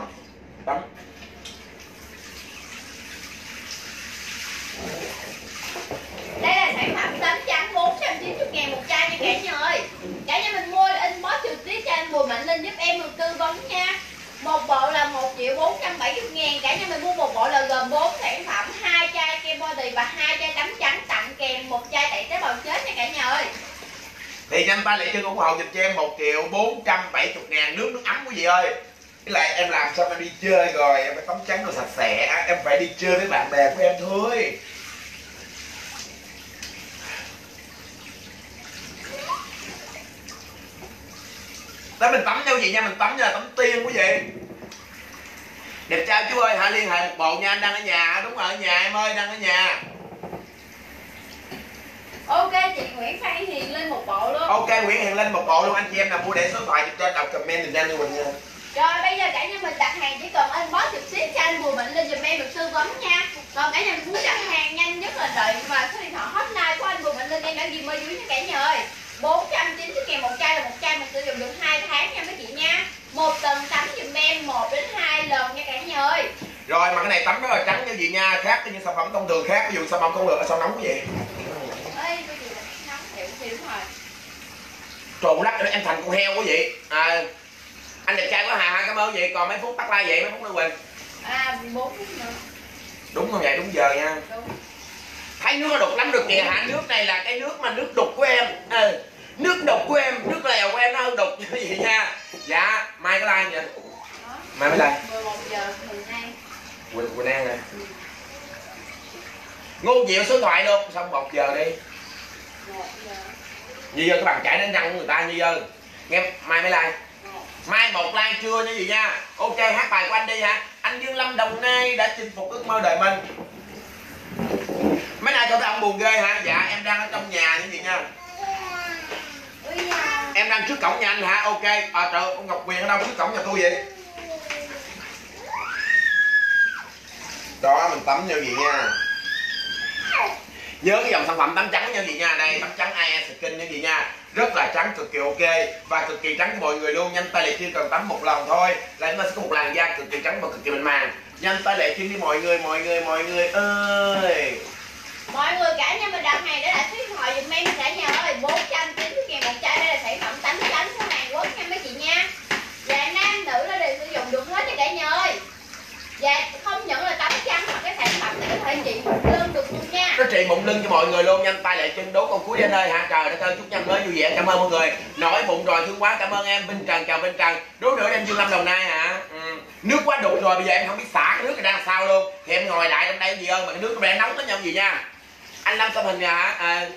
Đây là sản phẩm tắm trắng 490 ngàn một chai nha cả nhà ơi. Cả nhà mình mua inbox trực tiếp cho anh Bùi Mạnh Linh giúp em được tư vấn nha. Một bộ là 1.470 ngàn. Cả nhà mình mua một bộ là gồm 4 sản phẩm, 2 chai kem body và 2 chai tắm trắng, tặng kèm một chai tẩy tế bào chết nha cả nhà ơi. Thì nhanh tay lại chân ủng hộ giùm cho em 1.470 ngàn nước ấm quý vị ơi. Cái lại em làm xong em đi chơi rồi, em phải tắm trắng rồi sạch sẽ, em phải đi chơi với bạn bè của em thôi. Đó mình tắm nhau gì nha, mình tắm nha, tắm tiên quý vị. Đẹp trai chú ơi, hãy liên hệ một bộ nha, anh đang ở nhà. Đúng rồi, ở nhà em ơi, đang ở nhà. Ok, chị Nguyễn Phan Hiền lên một bộ luôn. Ok, Nguyễn Hiền lên một bộ luôn. Anh chị em nào mua để số điện thoại cho đọc comment dùm cho anh Quỳnh nha. Rồi bây giờ cả nhà mình đặt hàng chỉ cần inbox trực tiếp cho anh Bùi Mạnh Linh giùm em được tư vấn nha. Còn cả nhà mình muốn đặt hàng nhanh nhất là đợi và số điện thoại hotline của anh Bùi Mạnh Linh em đã ghi ở dưới nha cả nhà ơi. 490 ngàn một chai là một chai mình sử dụng được 2 tháng nha mấy chị nha. Một tuần tắm giùm em 1 đến 2 lần nha cả nhà ơi. Rồi mà cái này tắm rất là trắng như gì nha, khác với những sản phẩm thông thường khác. Ví dụ sản phẩm không được ở sao nóng quý vị. Ê, cái gì là nóng hiểu gì đúng rồi. Trộn lắc em thành con heo quý vị. Anh đẹp trai quá hà, cảm ơn quý vị. Còn mấy phút tắt like vậy, mấy phút nữa Quỳnh. 14 phút nữa. Đúng không vậy, đúng giờ nha. Đúng. Thấy nước nó đục lắm được kìa hả? Nước này là cái nước mà nước đục của em. Nước đục của em, nước lèo của em nó hơi đục như vậy nha. Dạ, mai có like vậy? Mai mới like. 11 giờ 12 Quỳnh An nè. Ngu Diệu số điện thoại luôn, xong 1 giờ đi. 1 giờ. Như Dân cái bàn chải đánh răng của người ta Như Dân. Nghe mai mới like. Mai 1 like trưa như gì nha. Ok, hát bài của anh đi hả? Anh Dương Lâm Đồng Nai đã chinh phục ước mơ đời mình. Mấy nay cậu thấy ông buồn ghê hả? Dạ em đang ở trong nhà như gì nha. Em đang trước cổng nhà anh hả? Ok. Trời ông Ngọc Quyền ở đâu trước cổng nhà tôi vậy? Đó mình tắm như vậy nha. Nhớ cái dòng sản phẩm tắm trắng như vậy nha. Đây tắm trắng AE Skin như vậy nha. Rất là trắng, cực kỳ ok và cực kỳ trắng cho mọi người luôn. Nhanh tay lẹ chân cần tắm 1 lần thôi là chúng ta sẽ có một làn da cực kỳ trắng và cực kỳ mịn màng. Nhanh tay lẹ chân đi mọi người ơi. Mọi người cả nhà mình đặt hàng để lại số điện thoại dùm em cả nhà ơi. 490.000 một chai. Đây là sản phẩm tắm trắng của Hàn Quốc nha mấy chị nha. Và nam nữ nó đều sử dụng được hết cho cả nhà ơi. Và không những là tắm trắng mà cái sản phẩm này có thể trị mụn lưng được luôn nha. Nó trị mụn lưng cho mọi người luôn. Nhanh tay lại chân đố con cuối anh ơi hả. Trời đất ơi, chúc năm mới vui vẻ. Cảm ơn mọi người. Nổi bụng rồi thương quá. Cảm ơn em Vinh Trần. Chào Vinh Trần. Đố nữa em Dương Lâm Đồng Nai hả? Nước quá đục rồi, bây giờ em không biết xả cái nước này ra sao luôn. Thì em ngồi lại trong đây gì ơn mà cái nước nó đang nóng nó nhau gì nha. Anh Lâm tấm hình nè hả?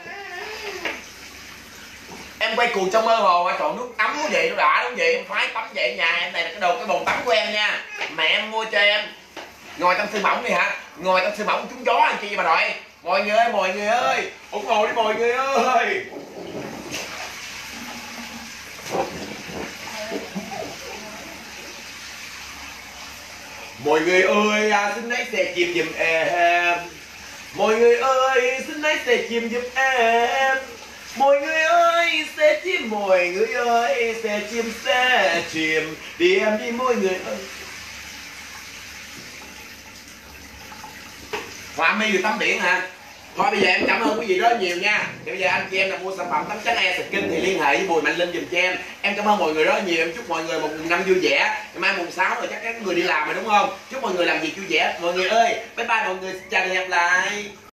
Em quay cuồng trong mơ hồ hả? Trời, nước ấm quá vậy, nó đã đúng vậy. Em khoái tắm vậy nhà em. Này là cái bồn tắm của em nha. Mẹ em mua cho em. Ngồi tâm sư mỏng đi hả? Ngồi tâm sư mỏng trúng gió làm chi bà nội. Mọi người ơi, ủng hộ đi mọi người ơi. Mọi người ơi, xin lấy xe chìm giùm em. Mọi người ơi, xin lấy xe chìm giùm em. Mọi người ơi, xe chim, mọi người ơi, xe chim đi em đi mọi người ơi. Hoa mi được tắm biển hả? Thôi bây giờ em cảm ơn quý vị rất nhiều nha. Thì bây giờ anh chị em là mua sản phẩm tắm trắng AE Skin thì liên hệ với Bùi Mạnh Linh dùm cho em. Em cảm ơn mọi người rất nhiều. Em chúc mọi người một năm vui vẻ. Ngày mai mùng 6 rồi chắc các người đi làm rồi đúng không? Chúc mọi người làm việc vui vẻ. Mọi người ơi, bye bye mọi người, chào và hẹn gặp lại.